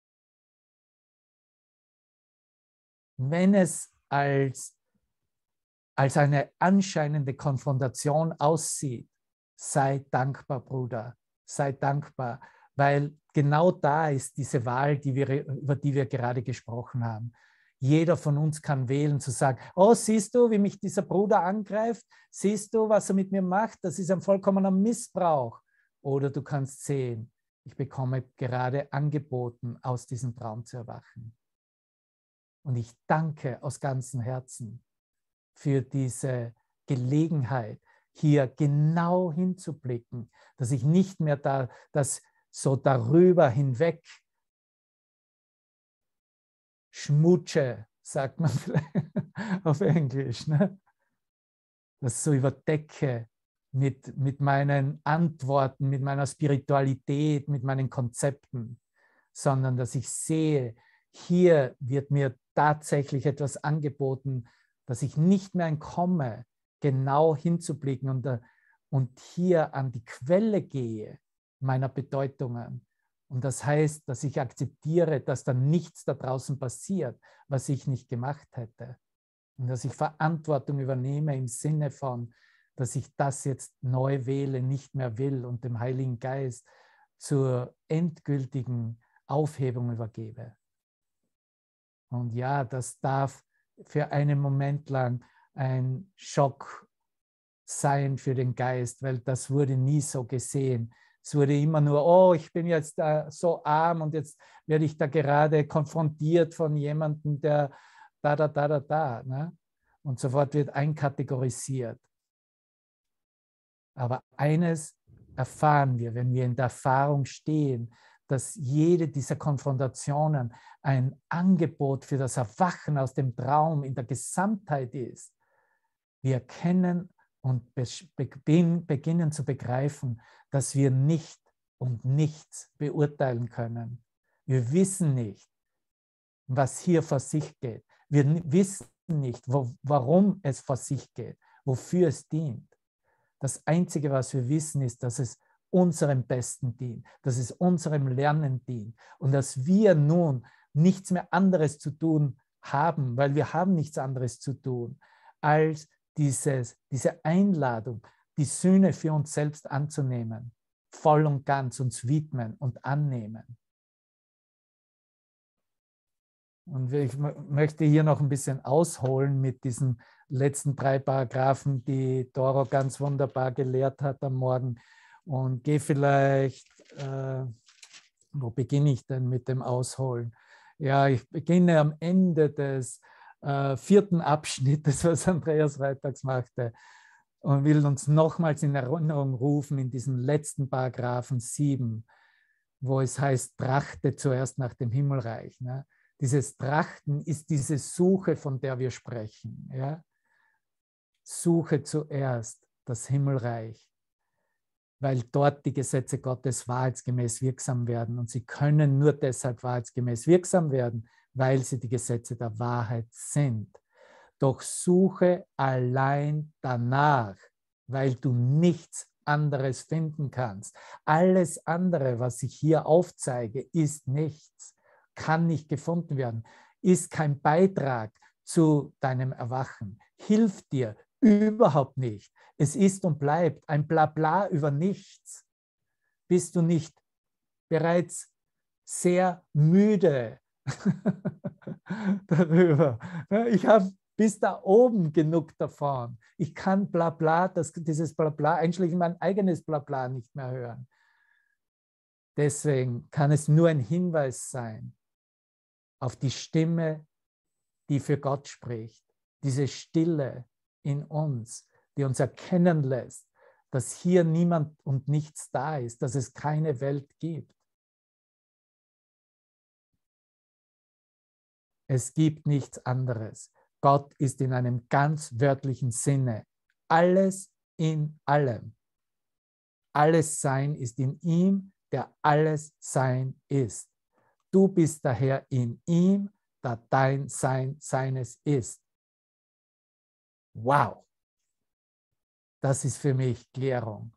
wenn es als, als eine anscheinende Konfrontation aussieht, sei dankbar, Bruder, sei dankbar, weil genau da ist diese Wahl, die wir, über die wir gerade gesprochen haben. Jeder von uns kann wählen, zu sagen, oh, siehst du, wie mich dieser Bruder angreift? Siehst du, was er mit mir macht? Das ist ein vollkommener Missbrauch. Oder du kannst sehen, ich bekomme gerade angeboten, aus diesem Traum zu erwachen. Und ich danke aus ganzem Herzen für diese Gelegenheit, hier genau hinzublicken, dass ich nicht mehr da, das so darüber hinweg schmutsche, sagt man vielleicht auf Englisch, ne? Das so überdecke mit, mit meinen Antworten, mit meiner Spiritualität, mit meinen Konzepten, sondern dass ich sehe, hier wird mir tatsächlich etwas angeboten, dass ich nicht mehr entkomme, genau hinzublicken und, und hier an die Quelle gehe meiner Bedeutungen. Und das heißt, dass ich akzeptiere, dass dann nichts da draußen passiert, was ich nicht gemacht hätte. Und dass ich Verantwortung übernehme im Sinne von, dass ich das jetzt neu wähle, nicht mehr will und dem Heiligen Geist zur endgültigen Aufhebung übergebe. Und ja, das darf für einen Moment lang ein Schock sein für den Geist, weil das wurde nie so gesehen. Es wurde immer nur, oh, ich bin jetzt äh, so arm und jetzt werde ich da gerade konfrontiert von jemandem, der da, da, da, da, da. Ne? Und sofort wird einkategorisiert. Aber eines erfahren wir, wenn wir in der Erfahrung stehen, dass jede dieser Konfrontationen ein Angebot für das Erwachen aus dem Traum in der Gesamtheit ist. Wir erkennen und beginnen zu begreifen, dass wir nicht und nichts beurteilen können. Wir wissen nicht, was hier vor sich geht. Wir wissen nicht, wo, warum es vor sich geht, wofür es dient. Das Einzige, was wir wissen, ist, dass es unserem Besten dient, dass es unserem Lernen dient und dass wir nun nichts mehr anderes zu tun haben, weil wir haben nichts anderes zu tun, als dieses, diese Einladung, die Sühne für uns selbst anzunehmen, voll und ganz uns widmen und annehmen. Und ich möchte hier noch ein bisschen ausholen mit diesen letzten drei Paragraphen, die Doro ganz wunderbar gelehrt hat am Morgen. Und gehe vielleicht, äh, wo beginne ich denn mit dem Ausholen? Ja, ich beginne am Ende des äh, vierten Abschnittes, was Andreas freitags machte, und will uns nochmals in Erinnerung rufen in diesen letzten Paragraphen sieben, wo es heißt, trachte zuerst nach dem Himmelreich. Ne? Dieses Trachten ist diese Suche, von der wir sprechen. Ja? Suche zuerst das Himmelreich, weil dort die Gesetze Gottes wahrheitsgemäß wirksam werden. Und sie können nur deshalb wahrheitsgemäß wirksam werden, weil sie die Gesetze der Wahrheit sind. Doch suche allein danach, weil du nichts anderes finden kannst. Alles andere, was ich hier aufzeige, ist nichts, kann nicht gefunden werden, ist kein Beitrag zu deinem Erwachen, hilft dir überhaupt nicht. Es ist und bleibt ein Blabla über nichts. Bist du nicht bereits sehr müde darüber? Ich habe bis da oben genug davon. Ich kann Blabla, das, dieses Blabla, einschließlich mein eigenes Blabla nicht mehr hören. Deswegen kann es nur ein Hinweis sein auf die Stimme die für Gott spricht. Diese Stille in uns, die uns erkennen lässt, dass hier niemand und nichts da ist, dass es keine Welt gibt. Es gibt nichts anderes. Gott ist in einem ganz wörtlichen Sinne alles in allem. Alles Sein ist in ihm, der alles Sein ist. Du bist daher in ihm, da dein Sein seines ist. Wow! Das ist für mich Klärung.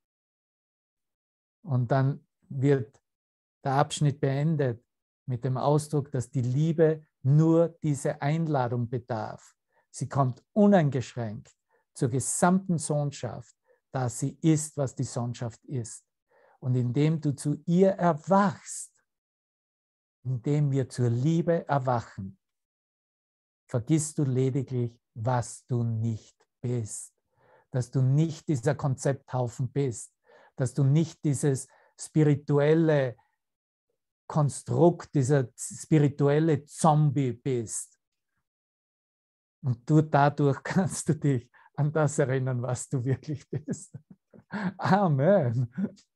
Und dann wird der Abschnitt beendet mit dem Ausdruck, dass die Liebe nur diese Einladung bedarf. Sie kommt uneingeschränkt zur gesamten Sohnschaft, da sie ist, was die Sohnschaft ist. Und indem du zu ihr erwachst, indem wir zur Liebe erwachen, vergisst du lediglich, was du nicht bist. Dass du nicht dieser Konzepthaufen bist, dass du nicht dieses spirituelle Konstrukt, dieser spirituelle Zombie bist. Und du dadurch kannst du dich an das erinnern, was du wirklich bist. Amen.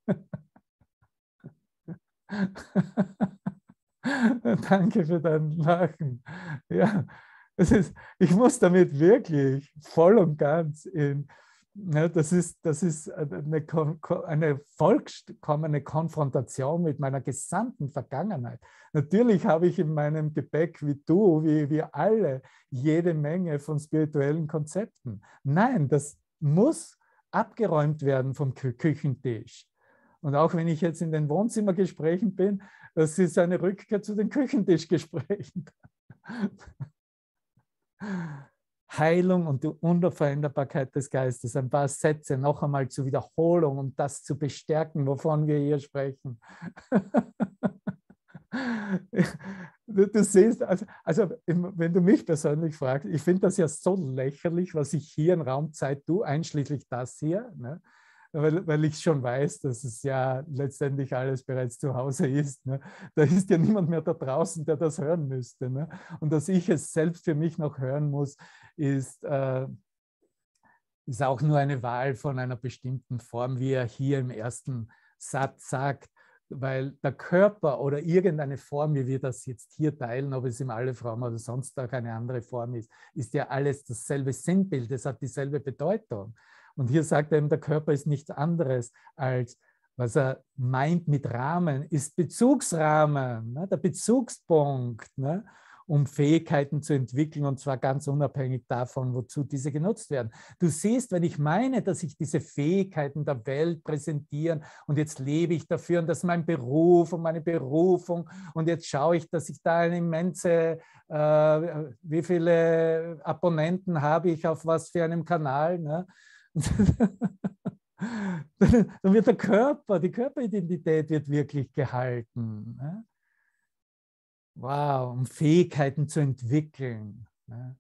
Danke für dein Lachen. Ja, es ist, ich muss damit wirklich voll und ganz in, ja, das ist, das ist eine, eine vollkommene Konfrontation mit meiner gesamten Vergangenheit. Natürlich habe ich in meinem Gepäck, wie du, wie wir alle, jede Menge von spirituellen Konzepten. Nein, das muss abgeräumt werden vom Kü Küchentisch. Und auch wenn ich jetzt in den Wohnzimmergesprächen bin, das ist eine Rückkehr zu den Küchentischgesprächen. Heilung und die Unveränderbarkeit des Geistes. Ein paar Sätze noch einmal zur Wiederholung, um das zu bestärken, wovon wir hier sprechen. Du, du siehst, also, also wenn du mich persönlich fragst, ich finde das ja so lächerlich, was ich hier in Raumzeit tue, einschließlich das hier, ne? Weil, weil ich schon weiß, dass es ja letztendlich alles bereits zu Hause ist. Ne? Da ist ja niemand mehr da draußen, der das hören müsste. Ne? Und dass ich es selbst für mich noch hören muss, ist, äh, ist auch nur eine Wahl von einer bestimmten Form, wie er hier im ersten Satz sagt, weil der Körper oder irgendeine Form, wie wir das jetzt hier teilen, ob es im Alle-Form oder sonst auch eine andere Form ist, ist ja alles dasselbe Sinnbild, es hat dieselbe Bedeutung. Und hier sagt er eben, der Körper ist nichts anderes als, was er meint mit Rahmen, ist Bezugsrahmen, ne, der Bezugspunkt, ne, um Fähigkeiten zu entwickeln, und zwar ganz unabhängig davon, wozu diese genutzt werden. Du siehst, wenn ich meine, dass ich diese Fähigkeiten der Welt präsentieren und jetzt lebe ich dafür und das ist mein Beruf und meine Berufung und jetzt schaue ich, dass ich da eine immense, äh, wie viele Abonnenten habe ich auf was für einem Kanal, ne? Dann wird der Körper, die Körperidentität wird wirklich gehalten. Ne? Wow, um Fähigkeiten zu entwickeln. Ne?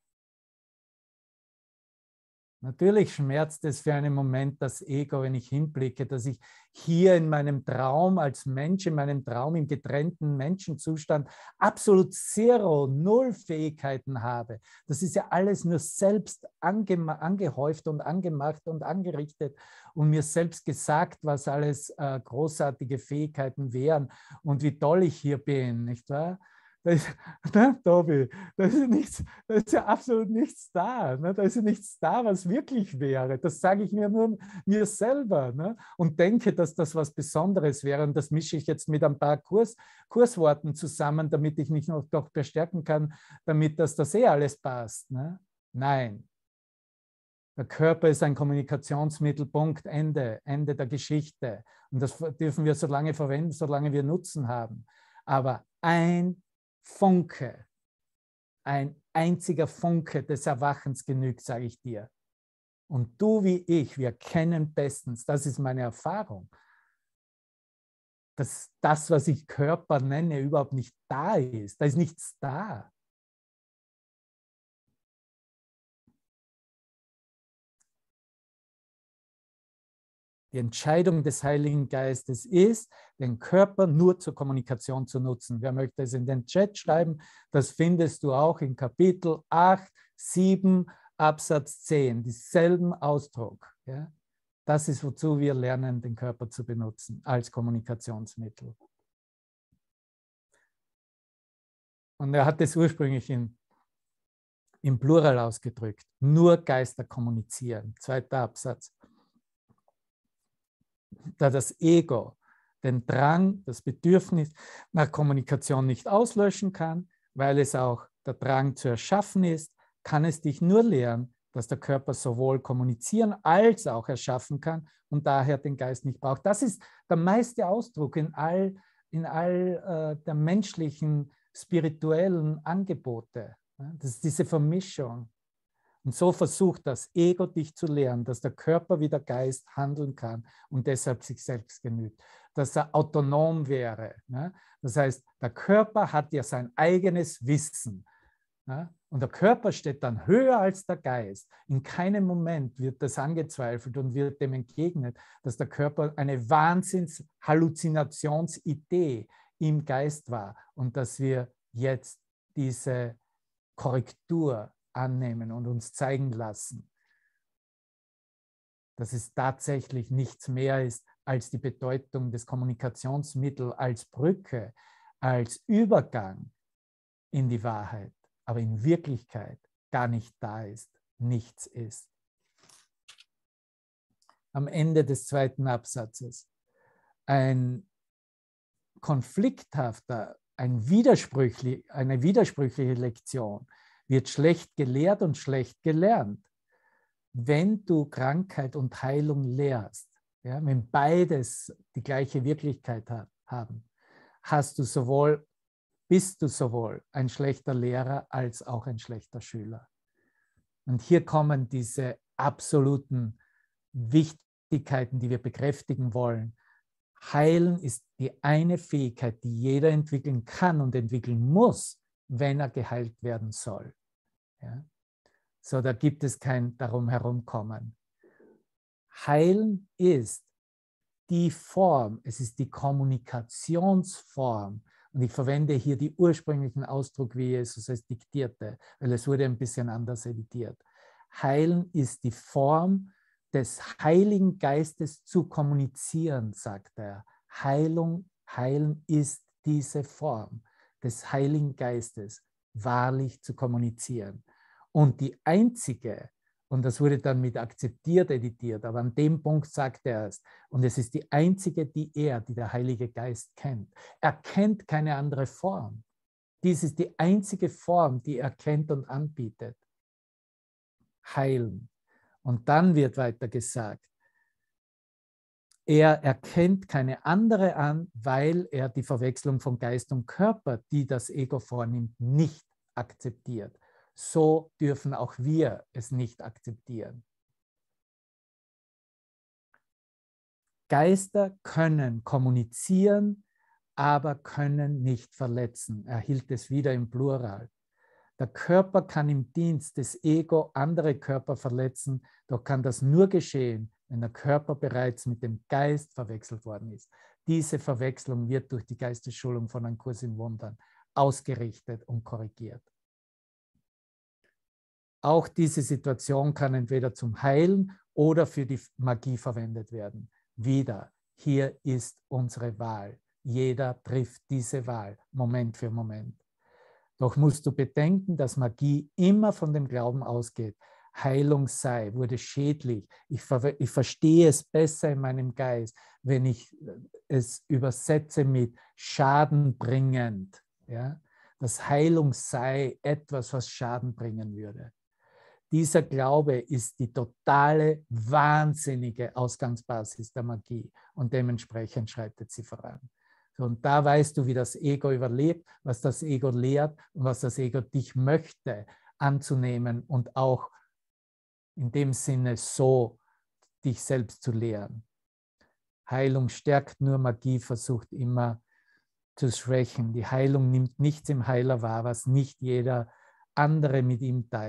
Natürlich schmerzt es für einen Moment das Ego, wenn ich hinblicke, dass ich hier in meinem Traum als Mensch, in meinem Traum im getrennten Menschenzustand absolut zero, null Fähigkeiten habe. Das ist ja alles nur selbst ange angehäuft und angemacht und angerichtet und mir selbst gesagt, was alles äh, großartige Fähigkeiten wären und wie toll ich hier bin, nicht wahr? Da ist, ne, Tobi, da ist, ja nichts, da ist ja absolut nichts da. Ne? Da ist ja nichts da, was wirklich wäre. Das sage ich mir nur mir selber, ne? Und denke, dass das was Besonderes wäre. Und das mische ich jetzt mit ein paar Kurs, Kursworten zusammen, damit ich mich noch doch bestärken kann, damit das, das eh alles passt. Ne? Nein. Der Körper ist ein Kommunikationsmittelpunkt, Ende, Ende der Geschichte. Und das dürfen wir so lange verwenden, solange wir Nutzen haben. Aber ein Funke, ein einziger Funke des Erwachens genügt, sage ich dir. Und du wie ich, wir kennen bestens, das ist meine Erfahrung, dass das, was ich Körper nenne, überhaupt nicht da ist. Da ist nichts da. Die Entscheidung des Heiligen Geistes ist, den Körper nur zur Kommunikation zu nutzen. Wer möchte es in den Chat schreiben? Das findest du auch in Kapitel acht, sieben, Absatz zehn. Dieselben Ausdruck. Ja? Das ist, wozu wir lernen, den Körper zu benutzen als Kommunikationsmittel. Und er hat es ursprünglich in, im Plural ausgedrückt. Nur Geister kommunizieren. Zweiter Absatz. Da das Ego den Drang, das Bedürfnis nach Kommunikation nicht auslöschen kann, weil es auch der Drang zu erschaffen ist, kann es dich nur lehren, dass der Körper sowohl kommunizieren als auch erschaffen kann und daher den Geist nicht braucht. Das ist der meiste Ausdruck in all, in all äh, der menschlichen, spirituellen Angebote. Das ist diese Vermischung. Und so versucht das Ego dich zu lehren, dass der Körper wie der Geist handeln kann und deshalb sich selbst genügt. Dass er autonom wäre. Ne? Das heißt, der Körper hat ja sein eigenes Wissen. Ne? Und der Körper steht dann höher als der Geist. In keinem Moment wird das angezweifelt und wird dem entgegnet, dass der Körper eine Wahnsinns-Halluzinationsidee im Geist war und dass wir jetzt diese Korrektur annehmen und uns zeigen lassen, dass es tatsächlich nichts mehr ist als die Bedeutung des Kommunikationsmittels als Brücke, als Übergang in die Wahrheit, aber in Wirklichkeit gar nicht da ist, nichts ist. Am Ende des zweiten Absatzes ein konflikthafter, ein widersprüchlich, eine widersprüchliche Lektion wird schlecht gelehrt und schlecht gelernt. Wenn du Krankheit und Heilung lehrst, ja, wenn beides die gleiche Wirklichkeit hat, haben, hast du sowohl, bist du sowohl ein schlechter Lehrer als auch ein schlechter Schüler. Und hier kommen diese absoluten Wichtigkeiten, die wir bekräftigen wollen. Heilen ist die eine Fähigkeit, die jeder entwickeln kann und entwickeln muss, wenn er geheilt werden soll. Ja? So, da gibt es kein darum herumkommen. Heilen ist die Form, es ist die Kommunikationsform. Und ich verwende hier die ursprünglichen Ausdruck, wie Jesus es diktierte, weil es wurde ein bisschen anders editiert. Heilen ist die Form des Heiligen Geistes zu kommunizieren, sagt er. Heilung, Heilen ist diese Form des Heiligen Geistes, wahrlich zu kommunizieren. Und die einzige, und das wurde dann mit akzeptiert editiert, aber an dem Punkt sagt er es, und es ist die einzige, die er, die der Heilige Geist kennt. Er kennt keine andere Form. Dies ist die einzige Form, die er kennt und anbietet. Heilen. Und dann wird weiter gesagt, er erkennt keine andere an, weil er die Verwechslung von Geist und Körper, die das Ego vornimmt, nicht akzeptiert. So dürfen auch wir es nicht akzeptieren. Geister können kommunizieren, aber können nicht verletzen. Er hielt es wieder im Plural. Der Körper kann im Dienst des Ego andere Körper verletzen, doch kann das nur geschehen, wenn der Körper bereits mit dem Geist verwechselt worden ist. Diese Verwechslung wird durch die Geistesschulung von Ein Kurs in Wundern ausgerichtet und korrigiert. Auch diese Situation kann entweder zum Heilen oder für die Magie verwendet werden. Wieder, hier ist unsere Wahl. Jeder trifft diese Wahl, Moment für Moment. Doch musst du bedenken, dass Magie immer von dem Glauben ausgeht. Heilung sei, wurde schädlich. Ich, ver ich verstehe es besser in meinem Geist, wenn ich es übersetze mit schadenbringend. Ja? Dass Heilung sei etwas, was Schaden bringen würde. Dieser Glaube ist die totale, wahnsinnige Ausgangsbasis der Magie und dementsprechend schreitet sie voran. Und da weißt du, wie das Ego überlebt, was das Ego lehrt und was das Ego dich möchte anzunehmen und auch in dem Sinne so dich selbst zu lehren. Heilung stärkt nur, Magie versucht immer zu schwächen. Die Heilung nimmt nichts im Heiler wahr, was nicht jeder andere mit ihm teilt.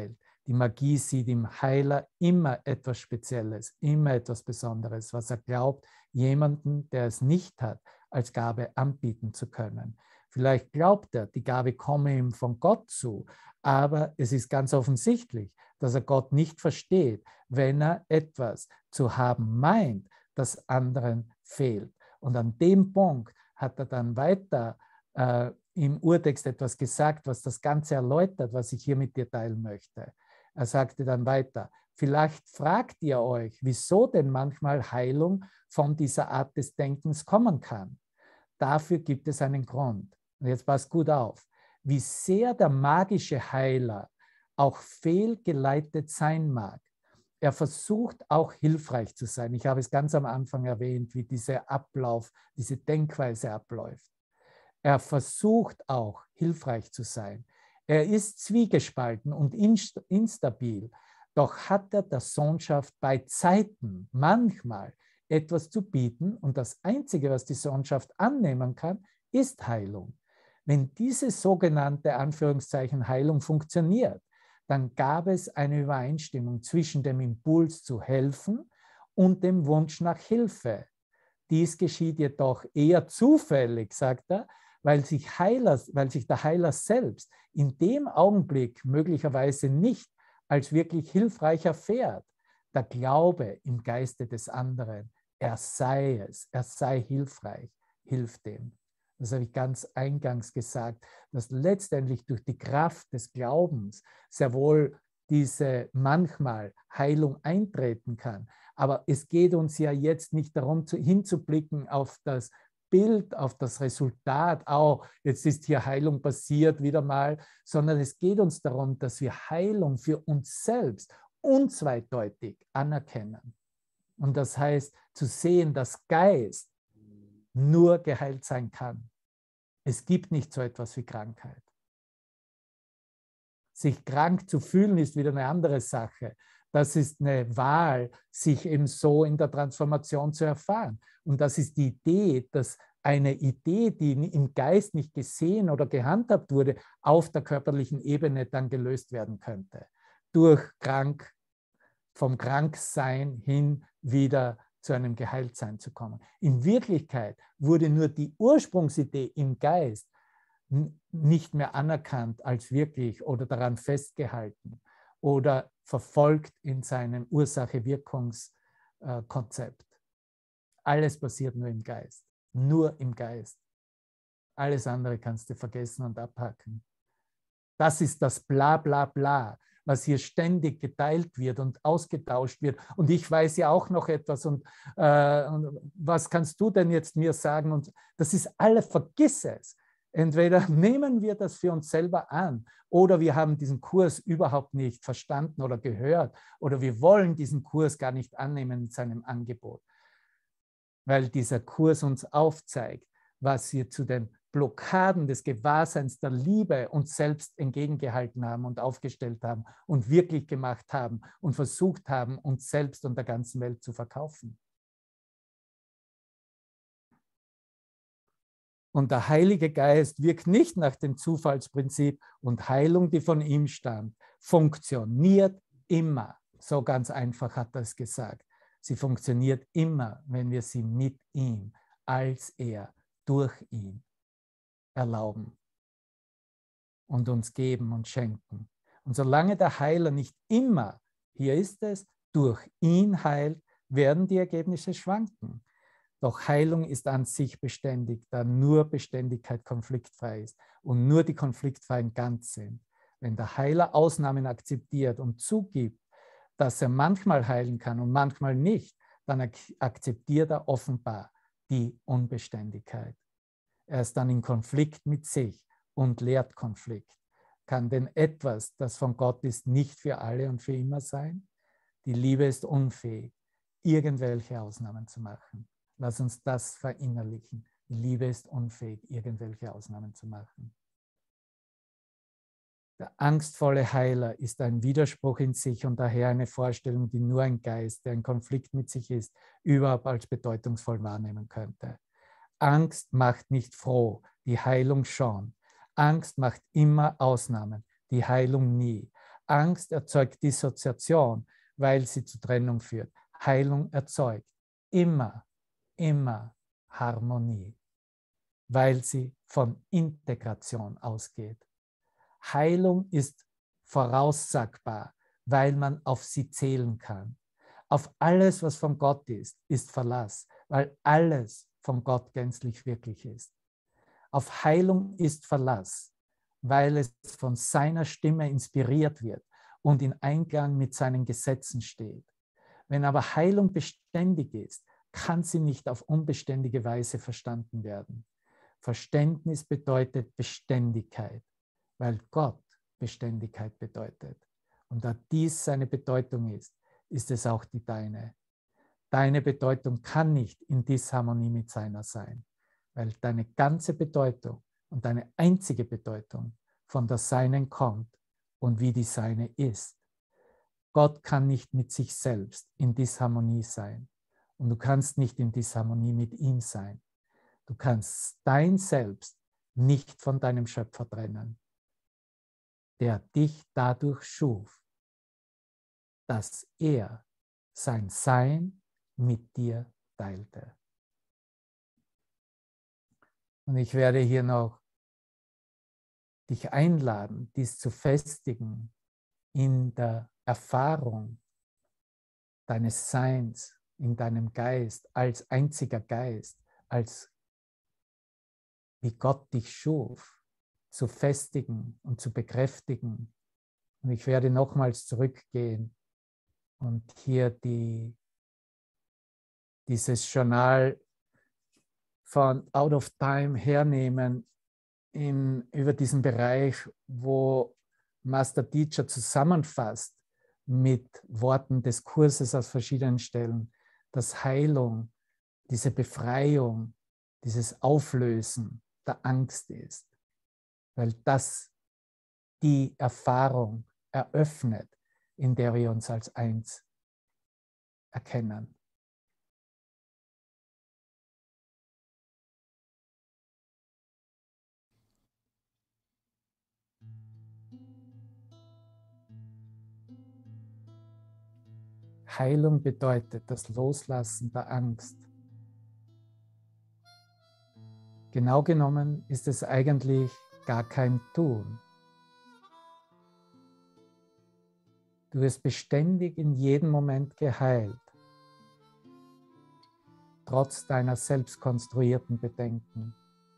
Die Magie sieht im Heiler immer etwas Spezielles, immer etwas Besonderes, was er glaubt, jemanden, der es nicht hat, als Gabe anbieten zu können. Vielleicht glaubt er, die Gabe komme ihm von Gott zu, aber es ist ganz offensichtlich, dass er Gott nicht versteht, wenn er etwas zu haben meint, das anderen fehlt. Und an dem Punkt hat er dann weiter äh, im Urtext etwas gesagt, was das Ganze erläutert, was ich hier mit dir teilen möchte. Er sagte dann weiter, vielleicht fragt ihr euch, wieso denn manchmal Heilung von dieser Art des Denkens kommen kann. Dafür gibt es einen Grund. Und jetzt passt gut auf, wie sehr der magische Heiler auch fehlgeleitet sein mag. Er versucht auch hilfreich zu sein. Ich habe es ganz am Anfang erwähnt, wie dieser Ablauf, diese Denkweise abläuft. Er versucht auch hilfreich zu sein. Er ist zwiegespalten und instabil, doch hat er der Sohnschaft bei Zeiten manchmal etwas zu bieten und das Einzige, was die Sohnschaft annehmen kann, ist Heilung. Wenn diese sogenannte Anführungszeichen Heilung funktioniert, dann gab es eine Übereinstimmung zwischen dem Impuls zu helfen und dem Wunsch nach Hilfe. Dies geschieht jedoch eher zufällig, sagt er, weil sich, Heiler, weil sich der Heiler selbst in dem Augenblick möglicherweise nicht als wirklich hilfreich erfährt. Der Glaube im Geiste des anderen, er sei es, er sei hilfreich, hilft dem. Das habe ich ganz eingangs gesagt, dass letztendlich durch die Kraft des Glaubens sehr wohl diese manchmal Heilung eintreten kann. Aber es geht uns ja jetzt nicht darum, zu, hinzublicken auf das Bild, auf das Resultat, oh, jetzt ist hier Heilung passiert wieder mal, sondern es geht uns darum, dass wir Heilung für uns selbst unzweideutig anerkennen. Und das heißt, zu sehen, dass Geist nur geheilt sein kann. Es gibt nicht so etwas wie Krankheit. Sich krank zu fühlen ist wieder eine andere Sache. Das ist eine Wahl, sich eben so in der Transformation zu erfahren. Und das ist die Idee, dass eine Idee, die im Geist nicht gesehen oder gehandhabt wurde, auf der körperlichen Ebene dann gelöst werden könnte. Durch krank, vom Kranksein hin wieder zu einem Geheiltsein zu kommen. In Wirklichkeit wurde nur die Ursprungsidee im Geist nicht mehr anerkannt als wirklich oder daran festgehalten oder verfolgt in seinem Ursache-Wirkungs-Konzept. Alles passiert nur im Geist, nur im Geist. Alles andere kannst du vergessen und abhaken. Das ist das Bla bla bla, was hier ständig geteilt wird und ausgetauscht wird. Und ich weiß ja auch noch etwas und, äh, und was kannst du denn jetzt mir sagen? Und das ist alles, vergiss es. Entweder nehmen wir das für uns selber an oder wir haben diesen Kurs überhaupt nicht verstanden oder gehört oder wir wollen diesen Kurs gar nicht annehmen in seinem Angebot, weil dieser Kurs uns aufzeigt, was wir zu den Blockaden des Gewahrseins der Liebe uns selbst entgegengehalten haben und aufgestellt haben und wirklich gemacht haben und versucht haben, uns selbst und der ganzen Welt zu verkaufen. Und der Heilige Geist wirkt nicht nach dem Zufallsprinzip und Heilung, die von ihm stammt, funktioniert immer. So ganz einfach hat er es gesagt. Sie funktioniert immer, wenn wir sie mit ihm, als er, durch ihn erlauben und uns geben und schenken. Und solange der Heiler nicht immer, hier ist es, durch ihn heilt, werden die Ergebnisse schwanken. Doch Heilung ist an sich beständig, da nur Beständigkeit konfliktfrei ist und nur die Konfliktfreien ganz sind. Wenn der Heiler Ausnahmen akzeptiert und zugibt, dass er manchmal heilen kann und manchmal nicht, dann ak akzeptiert er offenbar die Unbeständigkeit. Er ist dann in Konflikt mit sich und lehrt Konflikt. Kann denn etwas, das von Gott ist, nicht für alle und für immer sein? Die Liebe ist unfähig, irgendwelche Ausnahmen zu machen. Lass uns das verinnerlichen. Die Liebe ist unfähig, irgendwelche Ausnahmen zu machen. Der angstvolle Heiler ist ein Widerspruch in sich und daher eine Vorstellung, die nur ein Geist, der in Konflikt mit sich ist, überhaupt als bedeutungsvoll wahrnehmen könnte. Angst macht nicht froh, die Heilung schon. Angst macht immer Ausnahmen, die Heilung nie. Angst erzeugt Dissoziation, weil sie zu Trennung führt. Heilung erzeugt immer, immer Harmonie, weil sie von Integration ausgeht. Heilung ist voraussagbar, weil man auf sie zählen kann. Auf alles, was von Gott ist, ist Verlass, weil alles von Gott gänzlich wirklich ist. Auf Heilung ist Verlass, weil es von seiner Stimme inspiriert wird und in Einklang mit seinen Gesetzen steht. Wenn aber Heilung beständig ist, kann sie nicht auf unbeständige Weise verstanden werden. Verständnis bedeutet Beständigkeit, weil Gott Beständigkeit bedeutet. Und da dies seine Bedeutung ist, ist es auch die deine. Deine Bedeutung kann nicht in Disharmonie mit seiner sein, weil deine ganze Bedeutung und deine einzige Bedeutung von der Seinen kommt und wie die Seine ist. Gott kann nicht mit sich selbst in Disharmonie sein und du kannst nicht in Disharmonie mit ihm sein. Du kannst dein Selbst nicht von deinem Schöpfer trennen, der dich dadurch schuf, dass er sein Sein mit dir teilte. Und ich werde hier noch dich einladen, dies zu festigen in der Erfahrung deines Seins, in deinem Geist, als einziger Geist, als wie Gott dich schuf, zu festigen und zu bekräftigen. Und ich werde nochmals zurückgehen und hier die, dieses Journal von Out of Time hernehmen in, über diesen Bereich, wo Master Teacher zusammenfasst mit Worten des Kurses aus verschiedenen Stellen, dass Heilung, diese Befreiung, dieses Auflösen der Angst ist, weil das die Erfahrung eröffnet, in der wir uns als eins erkennen. Heilung bedeutet das Loslassen der Angst. Genau genommen ist es eigentlich gar kein Tun. Du wirst beständig in jedem Moment geheilt, trotz deiner selbst konstruierten Bedenken.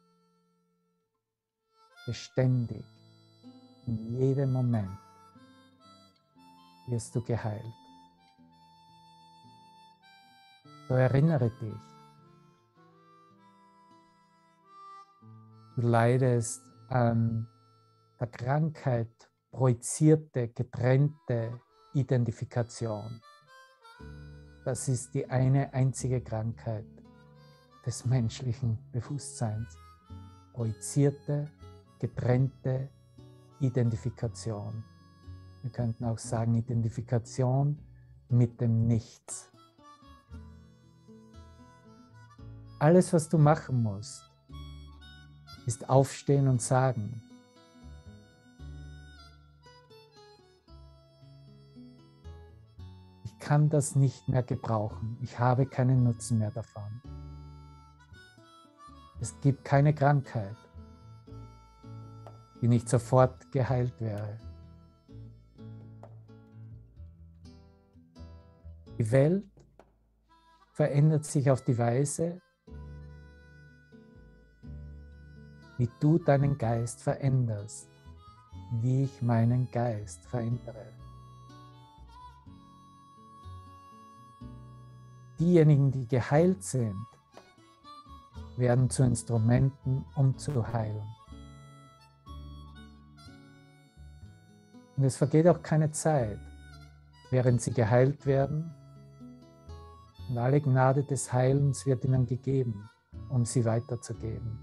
Beständig, in jedem Moment wirst du geheilt. So erinnere dich, du leidest an der Krankheit projizierte, getrennte Identifikation. Das ist die eine einzige Krankheit des menschlichen Bewusstseins. Projizierte, getrennte Identifikation. Wir könnten auch sagen Identifikation mit dem Nichts. Alles, was du machen musst, ist aufstehen und sagen: Ich kann das nicht mehr gebrauchen. Ich habe keinen Nutzen mehr davon. Es gibt keine Krankheit, die nicht sofort geheilt wäre. Die Welt verändert sich auf die Weise, wie du deinen Geist veränderst, wie ich meinen Geist verändere. Diejenigen, die geheilt sind, werden zu Instrumenten, um zu heilen. Und es vergeht auch keine Zeit, während sie geheilt werden, und alle Gnade des Heilens wird ihnen gegeben, um sie weiterzugeben.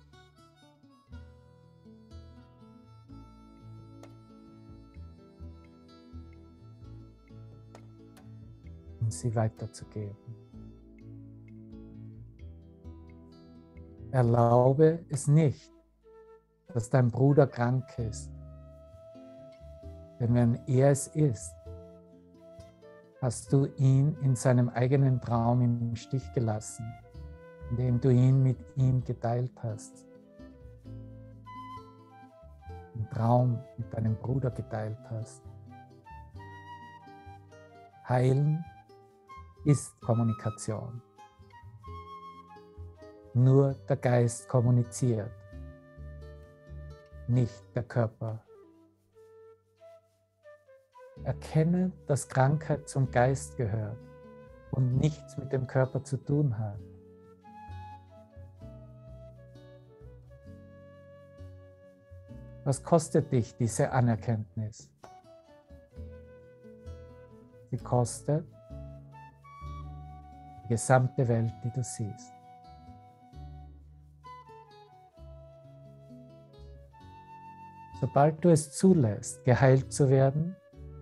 Um sie weiterzugeben. Erlaube es nicht, dass dein Bruder krank ist. Denn wenn er es ist, hast du ihn in seinem eigenen Traum im Stich gelassen, indem du ihn mit ihm geteilt hast. Den Traum mit deinem Bruder geteilt hast. Heilen ist Kommunikation. Nur der Geist kommuniziert, nicht der Körper. Erkenne, dass Krankheit zum Geist gehört und nichts mit dem Körper zu tun hat. Was kostet dich diese Anerkenntnis? Sie kostet die gesamte Welt, die du siehst. Sobald du es zulässt, geheilt zu werden,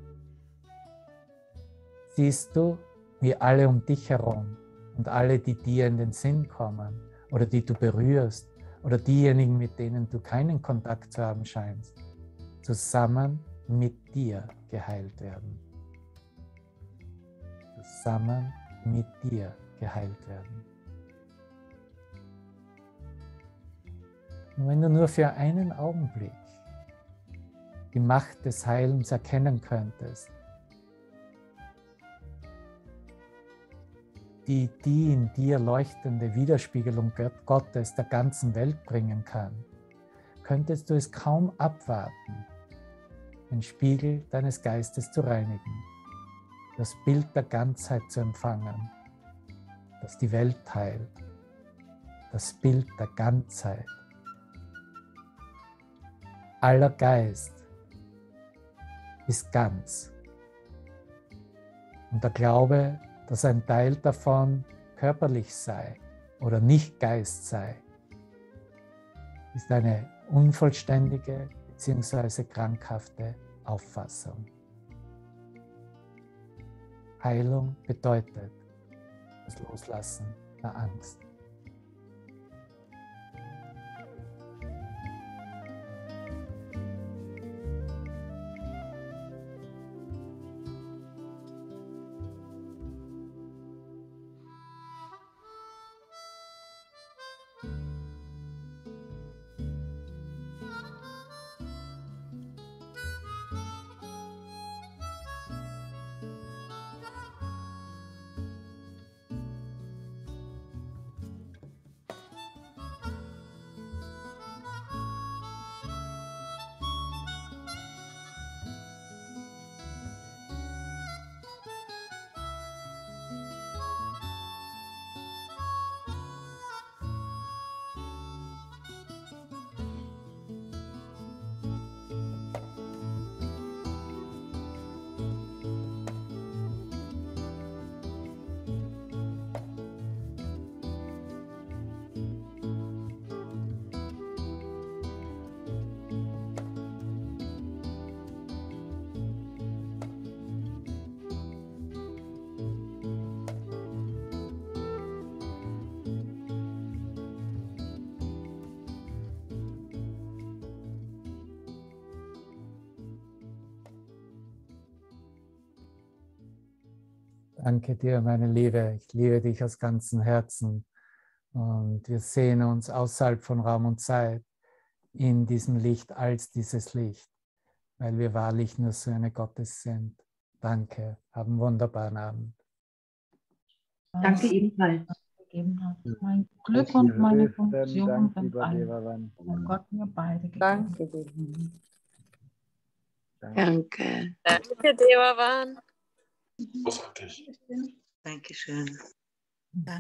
siehst du, wie alle um dich herum und alle, die dir in den Sinn kommen oder die du berührst oder diejenigen, mit denen du keinen Kontakt zu haben scheinst, zusammen mit dir geheilt werden. Zusammen mit dir geheilt werden. Und wenn du nur für einen Augenblick die Macht des Heilens erkennen könntest, die die in dir leuchtende Widerspiegelung Gottes der ganzen Welt bringen kann, könntest du es kaum abwarten, den Spiegel deines Geistes zu reinigen, das Bild der Ganzheit zu empfangen, das die Welt heilt, das Bild der Ganzheit. Aller Geist ist ganz. Und der Glaube, dass ein Teil davon körperlich sei oder nicht Geist sei, ist eine unvollständige bzw. krankhafte Auffassung. Heilung bedeutet das Loslassen der Angst. Danke dir, meine Liebe. Ich liebe dich aus ganzem Herzen. Und wir sehen uns außerhalb von Raum und Zeit in diesem Licht als dieses Licht, weil wir wahrlich nur Söhne Gottes sind. Danke. Hab einen wunderbaren Abend. Danke ebenfalls. Mein Glück und meine Funktion sind alle. Und Gott mir beide gegeben. Danke. Danke, Devavan. Großartig. Dankeschön.